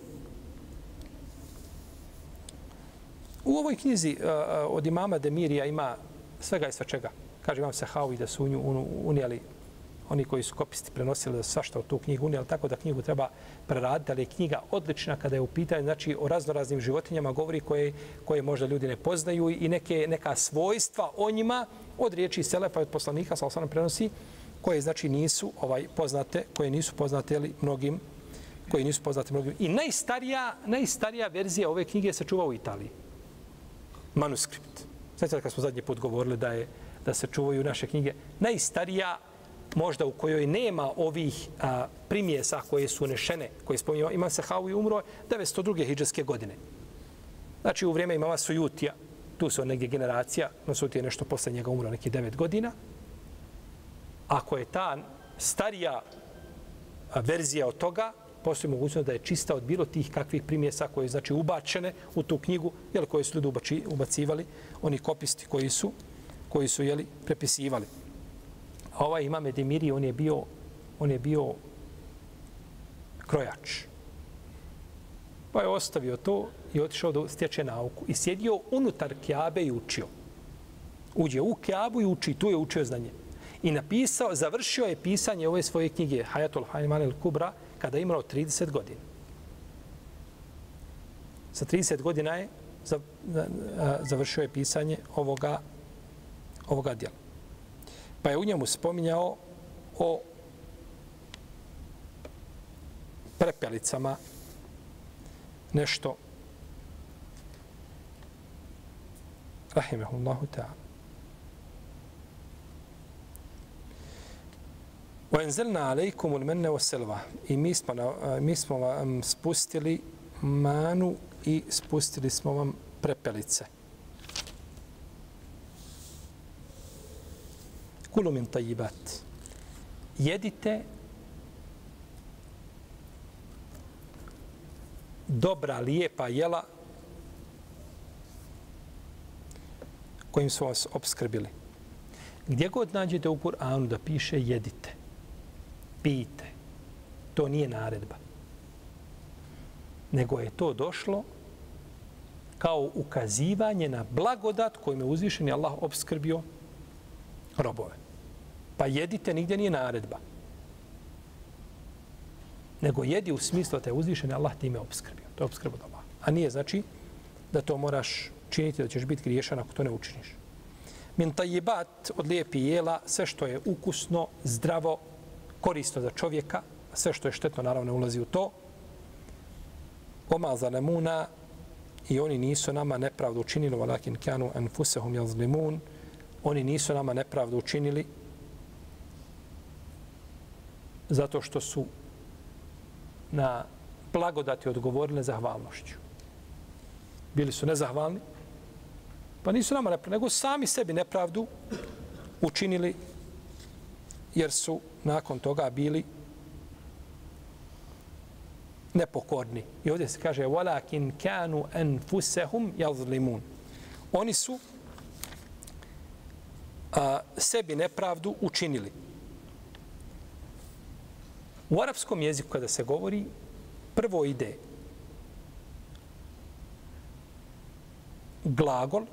U ovoj knjizi uh, od imama Demirija ima svega i svačega. Kaže imam Sehavi da su u nju unijeli, oni koji su kopisti prenosili da svašta u tu knjigu unijeli, tako da knjigu treba preraditi, ali je knjiga odlična kada je u pitanju, znači o raznoraznim životinjama govori koje, koje možda ljudi ne poznaju i neke, neka svojstva o njima od riječi Selefa i od poslanika, sallallahu alejhi ve sellem prenosi, koje znači nisu ovaj poznate, koje nisu poznate ali mnogim, koji nisu poznate mnogim. I najstarija, najstarija verzija ove knjige se čuva u Italiji. Manuskript. Znači kad smo zadnji put govorili da je da se čuvaju naše knjige, najstarija možda u kojoj nema ovih a, primjesa koje su unešene, koje spominjamo, Imam Sehavi umro devetsto druge hidžrske godine. Znači u vrijeme imama Sujutija, tu su negdje generacija, no Sujutija je nešto posle njega umro neki devet godina. Ako je ta starija verzija od toga, postoji mogućnost da je čista od bilo tih kakvih primjesa koje znači ubačene u tu knjigu, jel, koje su ljudi ubači, ubacivali, oni kopisti koji su, koji su jeli, prepisivali. A ovaj imam Edemiri, on je bio, on je bio krojač. Pa je ostavio to i otišao da stječe nauku. I sjedio unutar Kjabe i učio. Uđe u Kjabu i uči, tu je učio znanje. I napisao, završio je pisanje ove svoje knjige Hayatul Hayvanil Kubra kada je imao trideset godina. Sa trideset godina je završio je pisanje ovoga, ovoga djela. Pa je u njemu spominjao o prepelicama nešto rahimehullahu ta'ala. وَاَنْزَلْنَا عَلَيْكُمُ الْمَنَّ وَسَلْوَا I mi smo, mi smo vam spustili manu i spustili smo vam prepelice. Kulu min tajibat. Jedite dobra, lijepa jela kojim su vas obskrbili. Gdje god nađete u Kur'anu da piše jedite, pijte, to nije naredba. Nego je to došlo kao ukazivanje na blagodat kojim je uzvišeni Allah obskrbio robove. Pa jedite, nigdje nije naredba. Nego jedi u smislu da te uzvišeni Allah time obskrbio. To je obskrba od Allaha. A nije znači da to moraš činiti, da ćeš biti griješan ako to ne učiniš. Min tajibat, od lijepi jela, sve što je ukusno, zdravo, korisno za čovjeka, sve što je štetno naravno ulazi u to. Oma zalemuna i oni nisu nama nepravdu učinili, walakin kanu anfusahum yazlimun. Oni nisu nama nepravdu učinili zato što su na blagodati odgovorili zahvalnošću. Bili su nezahvalni, pa nisu nama nepravdu, nego sami sebi nepravdu učinili jer su nakon toga bili nepokorni. I ovdje se kaže walakin kanu anfusahum yazlimun. Oni su a, sebi nepravdu učinili. U arapskom jeziku kada se govori, prvo ide glagol,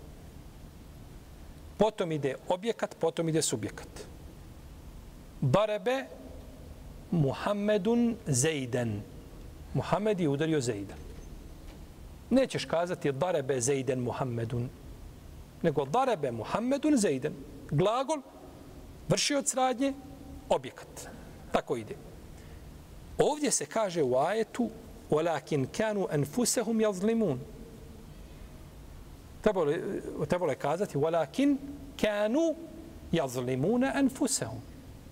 potom ide objekat, potom ide subjekat. Darebe Muhammedun Zejden. Muhammed je udario Zejda. Nećeš kazati darebe Zejden Muhammedun, nego darebe Muhammedun Zejden. Glagol, vršioc radnje, objekat. Tako ide. Ovdje se kaže u ajetu وَلَكِنْ كَانُوا أَنْفُسَهُمْ يَظْلِمُونَ. Trebalo, trebalo je kazati وَلَكِنْ كَانُوا يَظْلِمُونَ أَنْفُسَهُمْ.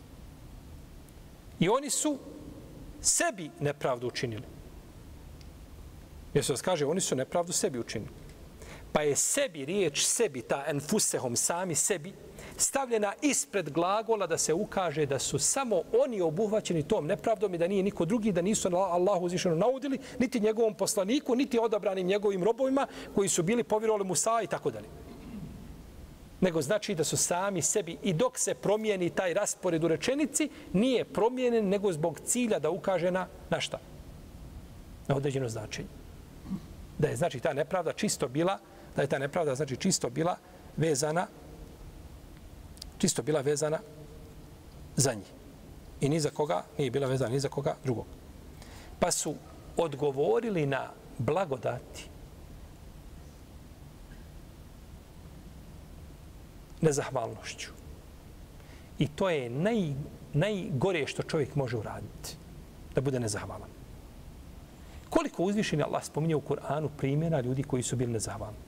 I oni su sebi nepravdu učinili. Jer se kaže, oni su nepravdu sebi učinili. Pa je sebi, riječ sebi, ta enfusehom, sami sebi, stavljena ispred glagola da se ukaže da su samo oni obuhvaćeni tom nepravdom i da nije niko drugi, da nisu Allahu uzvišeno naudili, niti njegovom poslaniku, niti odabranim njegovim robovima koji su bili povjerovali Musa i tako dalje. Nego znači da su sami sebi i dok se promijeni taj raspored u rečenici, nije promijenjen nego zbog cilja da ukaže na, na šta? Na određeno značenje. Da je znači ta nepravda čisto bila, da je ta nepravda znači čisto bila vezana čisto bila vezana za njih. I ni za koga nije bila vezana, ni za koga drugog. Pa su odgovorili na blagodati nezahvalnošću. I to je naj, najgore što čovjek može uraditi. Da bude nezahvalan. Koliko uzvišeni Allah spominje u Kur'anu primjera ljudi koji su bili nezahvalni?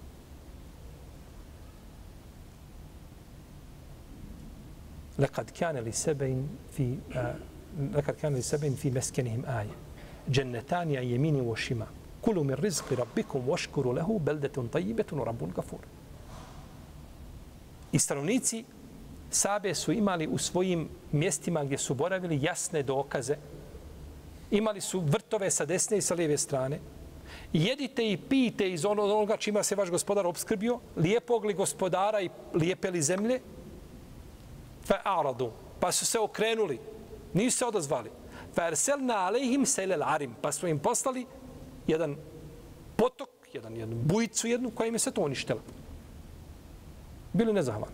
لقد كان لسبع في لقد كان لسبع في مسكنهم آية جنتان عن يمين وشمال كلوا من رزق ربكم واشكروا له بلدة طيبة ورب غفور. I stanovnici Sabe su imali u svojim mjestima gdje su boravili jasne dokaze. Imali su vrtove sa desne i sa lijeve strane. Jedite i pijte iz onoga čima se vaš gospodar obskrbio, lijepog li gospodara i lijepe li zemlje, fa'aradu, pa su se okrenuli, nisu se odazvali. Fa'arselna alejhim sejlel arim, pa su im poslali jedan potok, jedan, jednu bujicu jednu koja im je sve to uništila. Bili nezahvalni.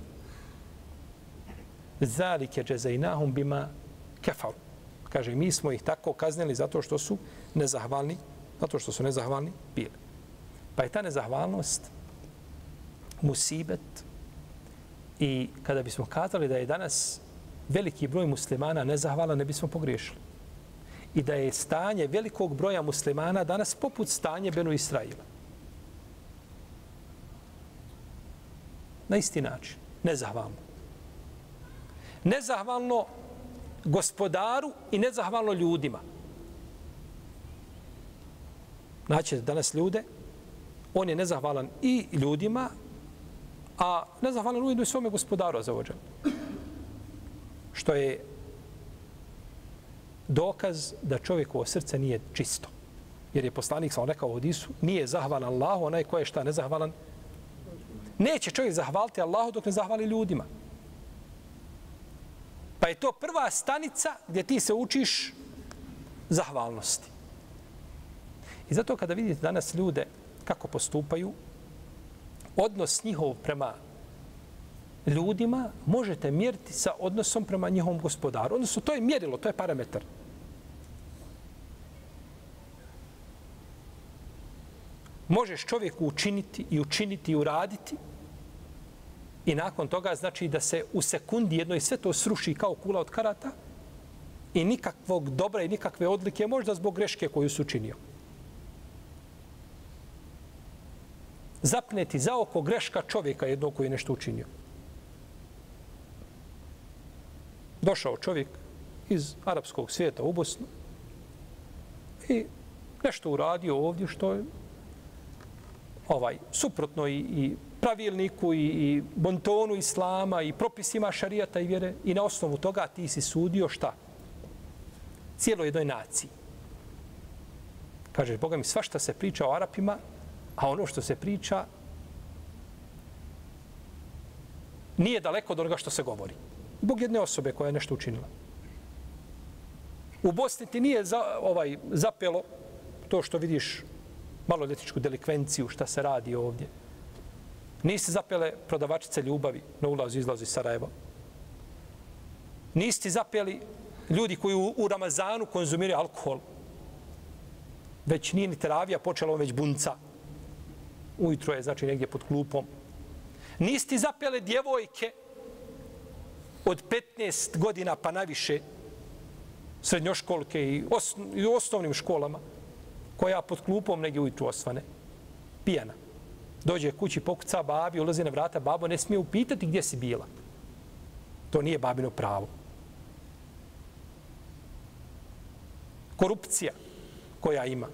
Zalike džezajnahum bima kefaru. Kaže, mi smo ih tako kaznili zato što su nezahvalni, zato što su nezahvalni bili. Pa je ta nezahvalnost musibet. I kada bismo kazali da je danas veliki broj muslimana nezahvalan, ne bismo pogriješili. I da je stanje velikog broja muslimana danas poput stanje Benu Israila. Na isti način. Nezahvalno. Nezahvalno gospodaru i nezahvalno ljudima. Znači, danas ljude, on je nezahvalan i ljudima, a nezahvalan ujedno i svome gospodaru azzawajal. Što je dokaz da čovjekovo srce nije čisto. Jer je poslanik sam rekao u hadisu, nije zahvalan Allahu, onaj ko je šta nezahvalan. Neće čovjek zahvaliti Allahu dok ne zahvali ljudima. Pa je to prva stanica gdje ti se učiš zahvalnosti. I zato kada vidite danas ljude kako postupaju, odnos njihov prema ljudima možete mjeriti sa odnosom prema njihovom gospodaru. Odnosno, to je mjerilo, to je parametar. Možeš čovjeku učiniti i učiniti i uraditi i nakon toga znači da se u sekundi jednoj sve to sruši kao kula od karata i nikakvog dobra i nikakve odlike, možda zbog greške koju su učinio. Zapneti za oko greška čovjeka jednog koji je nešto učinio. Došao čovjek iz arapskog svijeta u Bosnu i nešto uradio ovdje što je ovaj, suprotno i, i pravilniku i, i bontonu islama i propisima šarijata i vjere i na osnovu toga ti si sudio šta? Cijelo jednoj naciji. Kaže, Boga mi, svašta se priča o Arapima, a ono što se priča nije daleko od onoga što se govori. Zbog jedne osobe koja je nešto učinila. U Bosni ti nije za, ovaj, zapelo to što vidiš maloljetničku delikvenciju, šta se radi ovdje. Niste zapele prodavačice ljubavi na ulazu i izlazu iz Sarajeva. Niste zapeli ljudi koji u, u Ramazanu konzumiraju alkohol. Već nije ni teravija počela, već bunca. Ujutro je, znači, negdje pod klupom. Niste zapele djevojke od petnaest godina pa naviše, srednjoškolke i, os, i u osnovnim školama, koja pod klupom negdje ujutru osvane, pijana. Dođe kući, pokuca babi, ulazi na vrata, babo ne smije upitati gdje si bila. To nije babino pravo. Korupcija koja ima,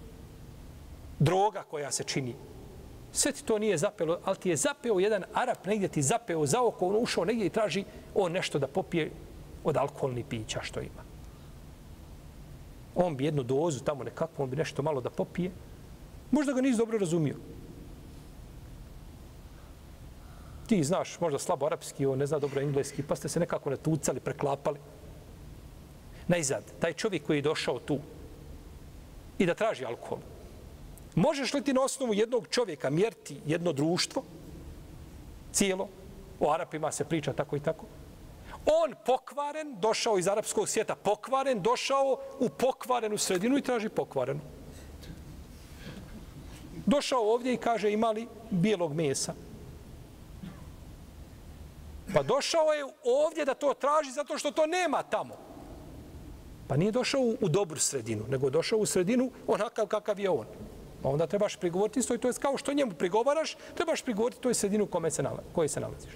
droga koja se čini, sve ti to nije zapelo, ali ti je zapeo jedan Arap, negdje ti zapeo za oko, on ušao negdje i traži on nešto da popije od alkoholnih pića što ima. On bi jednu dozu tamo nekako, on bi nešto malo da popije. Možda ga nisi dobro razumio. Ti znaš možda slabo arapski, on ne zna dobro engleski, pa ste se nekako natucali, preklapali. Najzad, taj čovjek koji je došao tu i da traži alkohol, možeš li ti na osnovu jednog čovjeka mjeriti jedno društvo, cijelo, o Arapima se priča tako i tako, on pokvaren, došao iz arapskog svijeta, pokvaren, došao u pokvarenu sredinu i traži pokvarenu. Došao ovdje i kaže imali bijelog mesa. Pa došao je ovdje da to traži zato što to nema tamo. Pa nije došao u dobru sredinu, nego došao u sredinu onakav kakav je on. Pa onda trebaš prigovoriti isto i to je kao što njemu prigovaraš, trebaš prigovoriti toj sredinu u kome se nalazi, koje se nalaziš.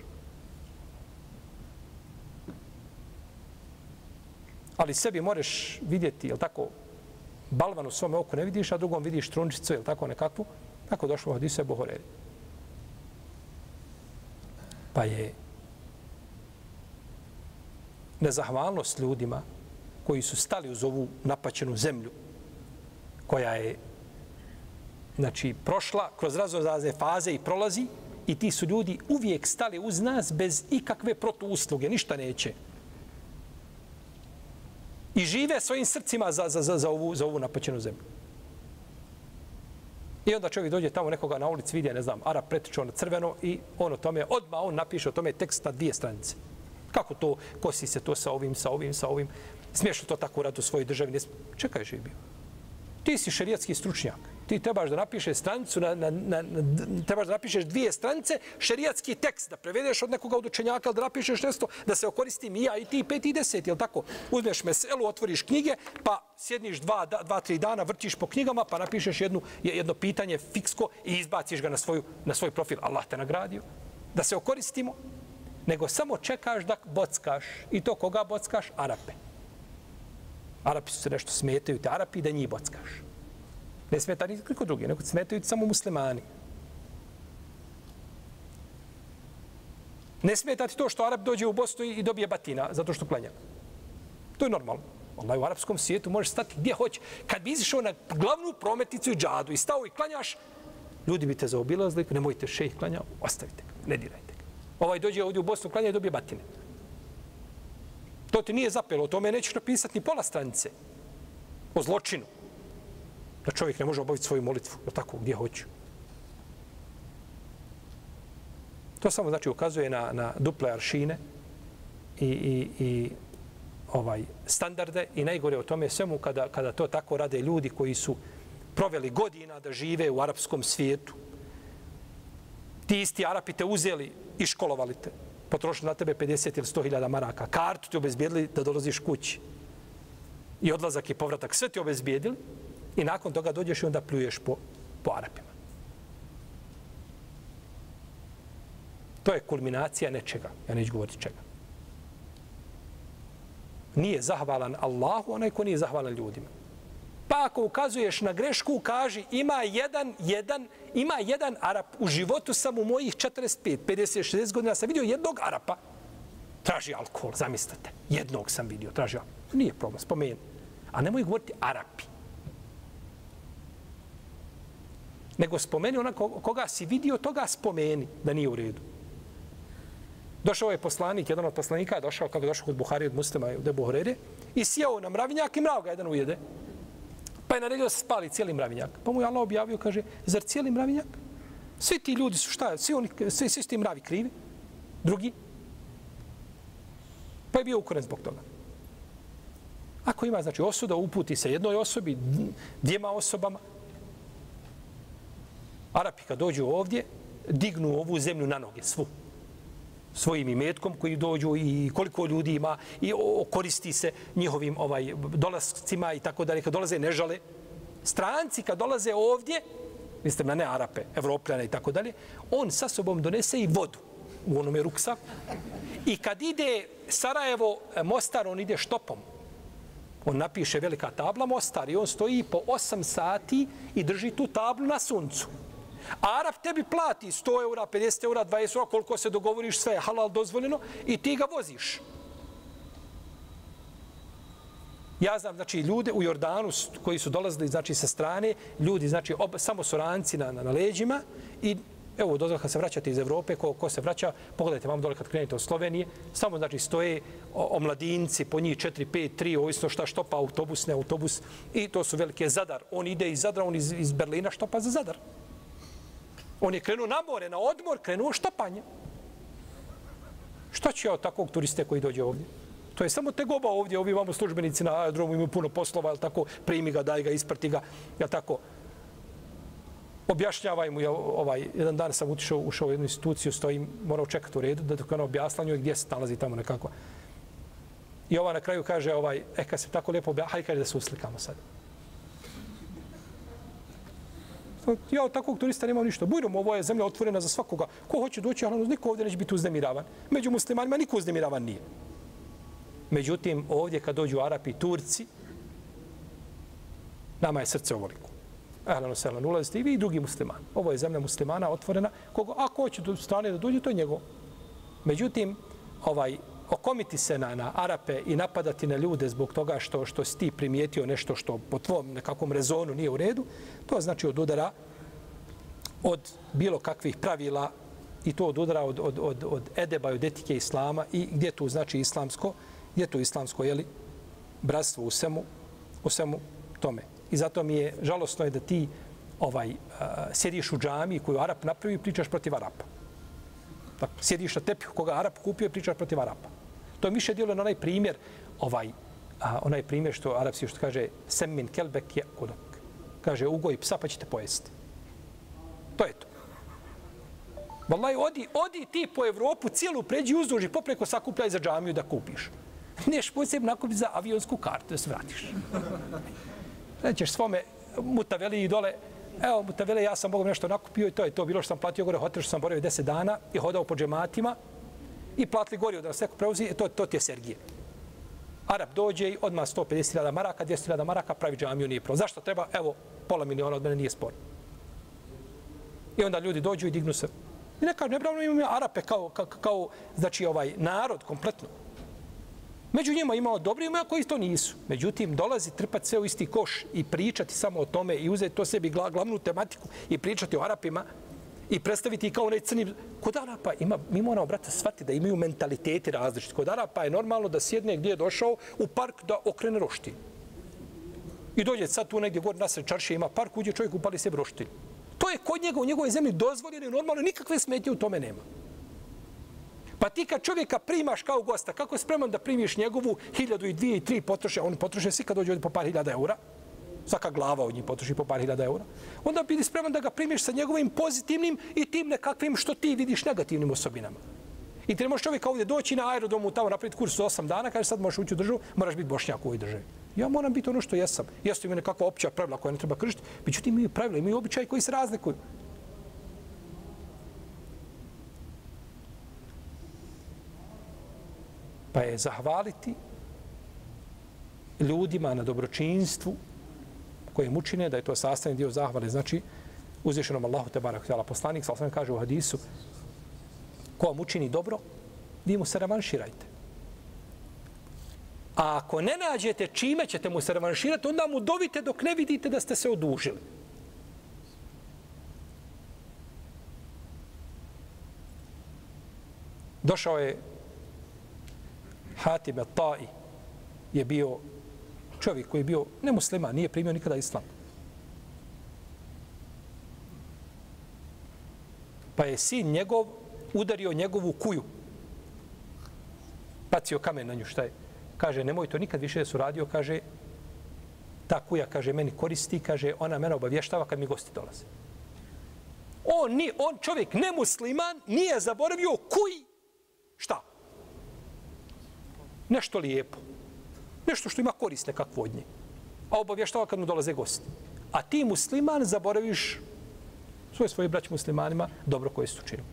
Ali sebi možeš vidjeti, jel tako, balvan u svome oku ne vidiš, a drugom vidiš trunčicu, jel tako nekakvu, tako došlo u hadisu Ebu Hurajre. Pa je nezahvalnost ljudima koji su stali uz ovu napaćenu zemlju, koja je, znači, prošla kroz razne faze i prolazi, i ti su ljudi uvijek stali uz nas bez ikakve protuusluge, ništa neće. I žive svojim srcima za, za, za, za, ovu, za ovu napaćenu zemlju. I onda čovjek dođe tamo nekoga na ulici, vidje, ne znam, Arap pretičao na crveno i on o tome, odmah on napiše o tome tekst na dvije stranice. Kako to, kosi se to sa ovim, sa ovim, sa ovim, smiješ li to tako rad u svojoj državi? Čekaj, živi. Ti si šerijatski stručnjak. Ti trebaš da napišeš stranicu, na, na, na, na, trebaš da napišeš dvije stranice, šerijatski tekst, da prevedeš od nekoga od učenjaka, da napišeš nešto, da se okoristim i ja, i ti, pet i deset, jel tako? Uzmeš meselu, otvoriš knjige, pa sjedniš dva, dva, tri dana, vrtiš po knjigama, pa napišeš jednu, jedno pitanje fiksko i izbaciš ga na, svoju, na svoj profil. Allah te nagradio. Da se okoristimo, nego samo čekaš da bockaš. I to koga bockaš? Arape. Arapi su se nešto smetaju, te Arapi da njih bockaš. Ne smeta nikako drugi, nego smetaju ti samo muslimani. Ne smeta ti to što Arap dođe u Bosnu i dobije batina zato što klanja. To je normalno. Allah, u arapskom svijetu možeš stati gdje hoće. Kad bi izišao na glavnu prometnicu i džadu i stao i klanjaš, ljudi bi te zaobilazili, nemojte šejh klanja, ostavite ga, ne dirajte ga. Ovaj dođe ovdje u Bosnu klanja i dobije batine. To ti nije zapelo, o tome nećeš napisati ni pola stranice. O zločinu. Da čovjek ne može obaviti svoju molitvu, je tako, gdje hoću. To samo znači ukazuje na, na duple aršine i, i, i ovaj standarde i najgore o tome svemu kada, kada to tako rade ljudi koji su proveli godina da žive u arapskom svijetu. Ti isti Arapi te uzeli i školovali te. Potrošili na tebe pedeset ili sto hiljada maraka. Kartu ti obezbijedili da dolaziš kući. I odlazak i povratak. Sve ti obezbijedili. I nakon toga dođeš i onda pljuješ po, po Arapima. To je kulminacija nečega. Ja neću govoriti čega. Nije zahvalan Allahu, onaj ko nije zahvalan ljudima. Pa ako ukazuješ na grešku, kaži ima jedan, jedan, ima jedan Arap. U životu sam u mojih četrdeset pet, pedeset, šezdeset godina sam vidio jednog Arapa. Traži alkohol, zamislite. Jednog sam vidio, traži alkohol. Nije problem, spomeni. A nemoj govoriti Arapi. Nego spomeni onako koga si vidio, toga spomeni da nije u redu. Došao je poslanik, jedan od poslanika je došao, kako je došao kod Buhari od Muslima i od Ebu Hurajre, i sjeo na mravinjak i mrav ga jedan ujede. Pa je naredio da se spali cijeli mravinjak. Pa mu je Allah objavio, kaže, zar cijeli mravinjak? Svi ti ljudi su šta? Svi, oni, svi, svi su ti mravi krivi. Drugi. Pa je bio ukoren zbog toga. Ako ima, znači, osuda, uputi se jednoj osobi, dvijema osobama. Arapi kad dođu ovdje, dignu ovu zemlju na noge, svu. Svojim imetkom koji dođu i koliko ljudi ima i koristi se njihovim ovaj dolascima i tako dalje. Kad dolaze ne žale. Stranci kad dolaze ovdje, mislite na ne Arape, Evropljane i tako dalje, on sa sobom donese i vodu u onome ruksa. I kad ide Sarajevo, Mostar, on ide štopom. On napiše velika tabla Mostar i on stoji po osam sati i drži tu tablu na suncu. A Arap tebi plati sto eura, pedeset eura, dvadeset eura, koliko se dogovoriš, sve je halal dozvoljeno i ti ga voziš. Ja znam, znači, ljude u Jordanu koji su dolazili, znači, sa strane, ljudi, znači, ob, samo su ranci na, na, na leđima i evo, dozvoli kad se vraćate iz Evrope, ko, ko se vraća, pogledajte vam dole kad krenete od Slovenije, samo, znači, stoje omladinci, po njih četiri, pet, tri, ovisno šta štopa, autobus, ne autobus, i to su velike Zadar. On ide iz Zadra, on iz, iz Berlina štopa za Zadar. On je krenuo na more, na odmor, krenuo štopanje. Što će od takvog turiste koji dođe ovdje? To je samo tegoba ovdje, ovi vamo službenici na aerodromu imaju puno poslova, jel tako, primi ga, daj ga, isprati ga, jel tako. Objašnjavaj mu, jel, ovaj, jedan dan sam utišao, ušao u jednu instituciju, stojim, morao čekati u redu, da dok ono objasla njoj gdje se nalazi tamo nekako. I ova na kraju kaže, ovaj, e, kad se tako lijepo objasla, hajde kaže da se uslikamo sad. Ja od takvog turista nemam ništa. Bujrom, ovo je zemlja otvorena za svakoga. Ko hoće doći, ali niko ovdje neće biti uznemiravan. Među muslimanima niko uznemiravan nije. Međutim, ovdje kad dođu Arapi i Turci, nama je srce ovoliko. Ehlano selan, ulazite i vi i drugi muslimani. Ovo je zemlja muslimana otvorena. Kogo, ako hoće do strane da dođe, to je njegov. Međutim, ovaj, okomiti se na, na Arape i napadati na ljude zbog toga što što si ti primijetio nešto što po tvom nekakvom rezonu nije u redu, to znači od udara od bilo kakvih pravila i to od udara od, od, od, od edeba i od etike islama i gdje tu znači islamsko, gdje tu islamsko, jeli, bratstvo u svemu, u svemu tome. I zato mi je žalosno je da ti ovaj, uh, sjediš u džamiji koju Arap napravi i pričaš protiv Arapa. Tako, sjediš na tepihu koga Arap kupio i pričaš protiv Arapa. To je više djelo na onaj primjer, ovaj, a, onaj primjer što Arapsi što kaže semmin kelbek je kodok. Kaže, ugoj psa pa ćete pojesti. To je to. Wallahi, odi, odi ti po Evropu, cijelu pređi uzduži, popreko sakupljaj za džamiju da kupiš. Neš posebno nakupiti za avionsku kartu da se vratiš. Rećeš svome mutaveli i dole, evo mutaveli, ja sam Bogom nešto nakupio i to je to. Bilo što sam platio gore hotel, što sam boravio deset dana i hodao po džematima i platili gori da nas neko preuzi, to, to ti je Sergije. Arap dođe i odmah sto pedeset hiljada maraka, dvjesto hiljada maraka, pravi džamiju, nije pravo. Zašto treba? Evo, pola miliona od mene nije spor. I onda ljudi dođu i dignu se. I ne kažu, nepravno imamo Arape kao, kao, kao, znači ovaj narod kompletno. Među njima imao dobri, ima koji to nisu. Međutim, dolazi trpati sve u isti koš i pričati samo o tome i uzeti to sebi glavnu tematiku i pričati o Arapima i predstaviti kao onaj crni... Kod Arapa ima, mi moramo, brate, shvatiti da imaju mentaliteti različiti. Kod Arapa je normalno da sjedne gdje je došao u park da okrene roštilj. I dođe sad tu negdje gore nasred čaršije, ima park, uđe čovjek upali sebi roštilj. To je kod njega u njegovoj zemlji dozvoljeno i normalno, nikakve smetnje u tome nema. Pa ti kad čovjeka primaš kao gosta, kako je spreman da primiš njegovu hiljadu i dvije i tri potroše, on potroše svi kad dođe po par hiljada eura, svaka glava od njih potroši po par hiljada eura, onda bili spreman da ga primiš sa njegovim pozitivnim i tim nekakvim što ti vidiš negativnim osobinama. I ti ne možeš čovjeka ovdje doći na aerodromu, tamo napraviti kurs za osam dana, kaže sad možeš ući u državu, moraš biti Bošnjak u ovoj državi. Ja moram biti ono što jesam. Jesu imaju nekakva opća pravila koja ne treba kršiti, međutim imaju pravila, imaju običaji koji se razlikuju. Pa je zahvaliti ljudima na dobročinstvu koje im učine, da je to sastavni dio zahvale. Znači, uzvišenom Allahu te barak tjela poslanik, sal sam kaže u hadisu, ko vam učini dobro, vi mu se revanširajte. A ako ne nađete čime ćete mu se revanširati, onda mu dovite dok ne vidite da ste se odužili. Došao je Hatim al-Ta'i, je bio čovjek koji je bio nemusliman, nije primio nikada islam. Pa je sin njegov udario njegovu kuju. Bacio kamen na nju, šta je? Kaže, nemoj to nikad više da su radio, kaže, ta kuja, kaže, meni koristi, kaže, ona mene obavještava kad mi gosti dolaze. On, ni, on čovjek nemusliman nije zaboravio kuj, šta? Nešto lijepo. Nešto što ima korist nekakvo od nje. A obavještava kad mu dolaze gosti. A ti musliman zaboraviš svoje svoje braći muslimanima dobro koje su učinili.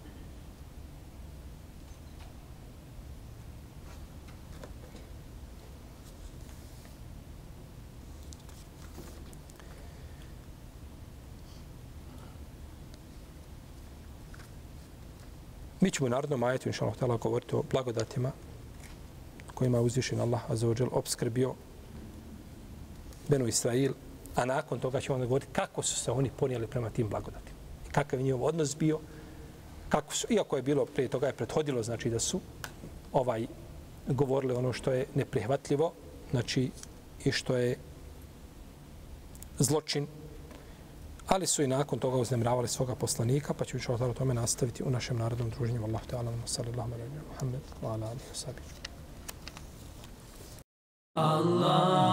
Mi ćemo u narodnom ajetu, inša Allah, govoriti o blagodatima kojima je uzvišen Allah azza wa džel obskrbio Benu Israil, a nakon toga ćemo onda govoriti kako su se oni ponijeli prema tim blagodatima. I kakav je njihov odnos bio, kako su, iako je bilo prije toga je prethodilo, znači da su ovaj govorili ono što je neprihvatljivo, znači i što je zločin, ali su i nakon toga uznemiravali svoga poslanika, pa ću inšallah o tome nastaviti u našem narodnom druženju. Allahu ta'ala, sallallahu alaihi wa sallam, wa ala alihi wa sahbihi. Allah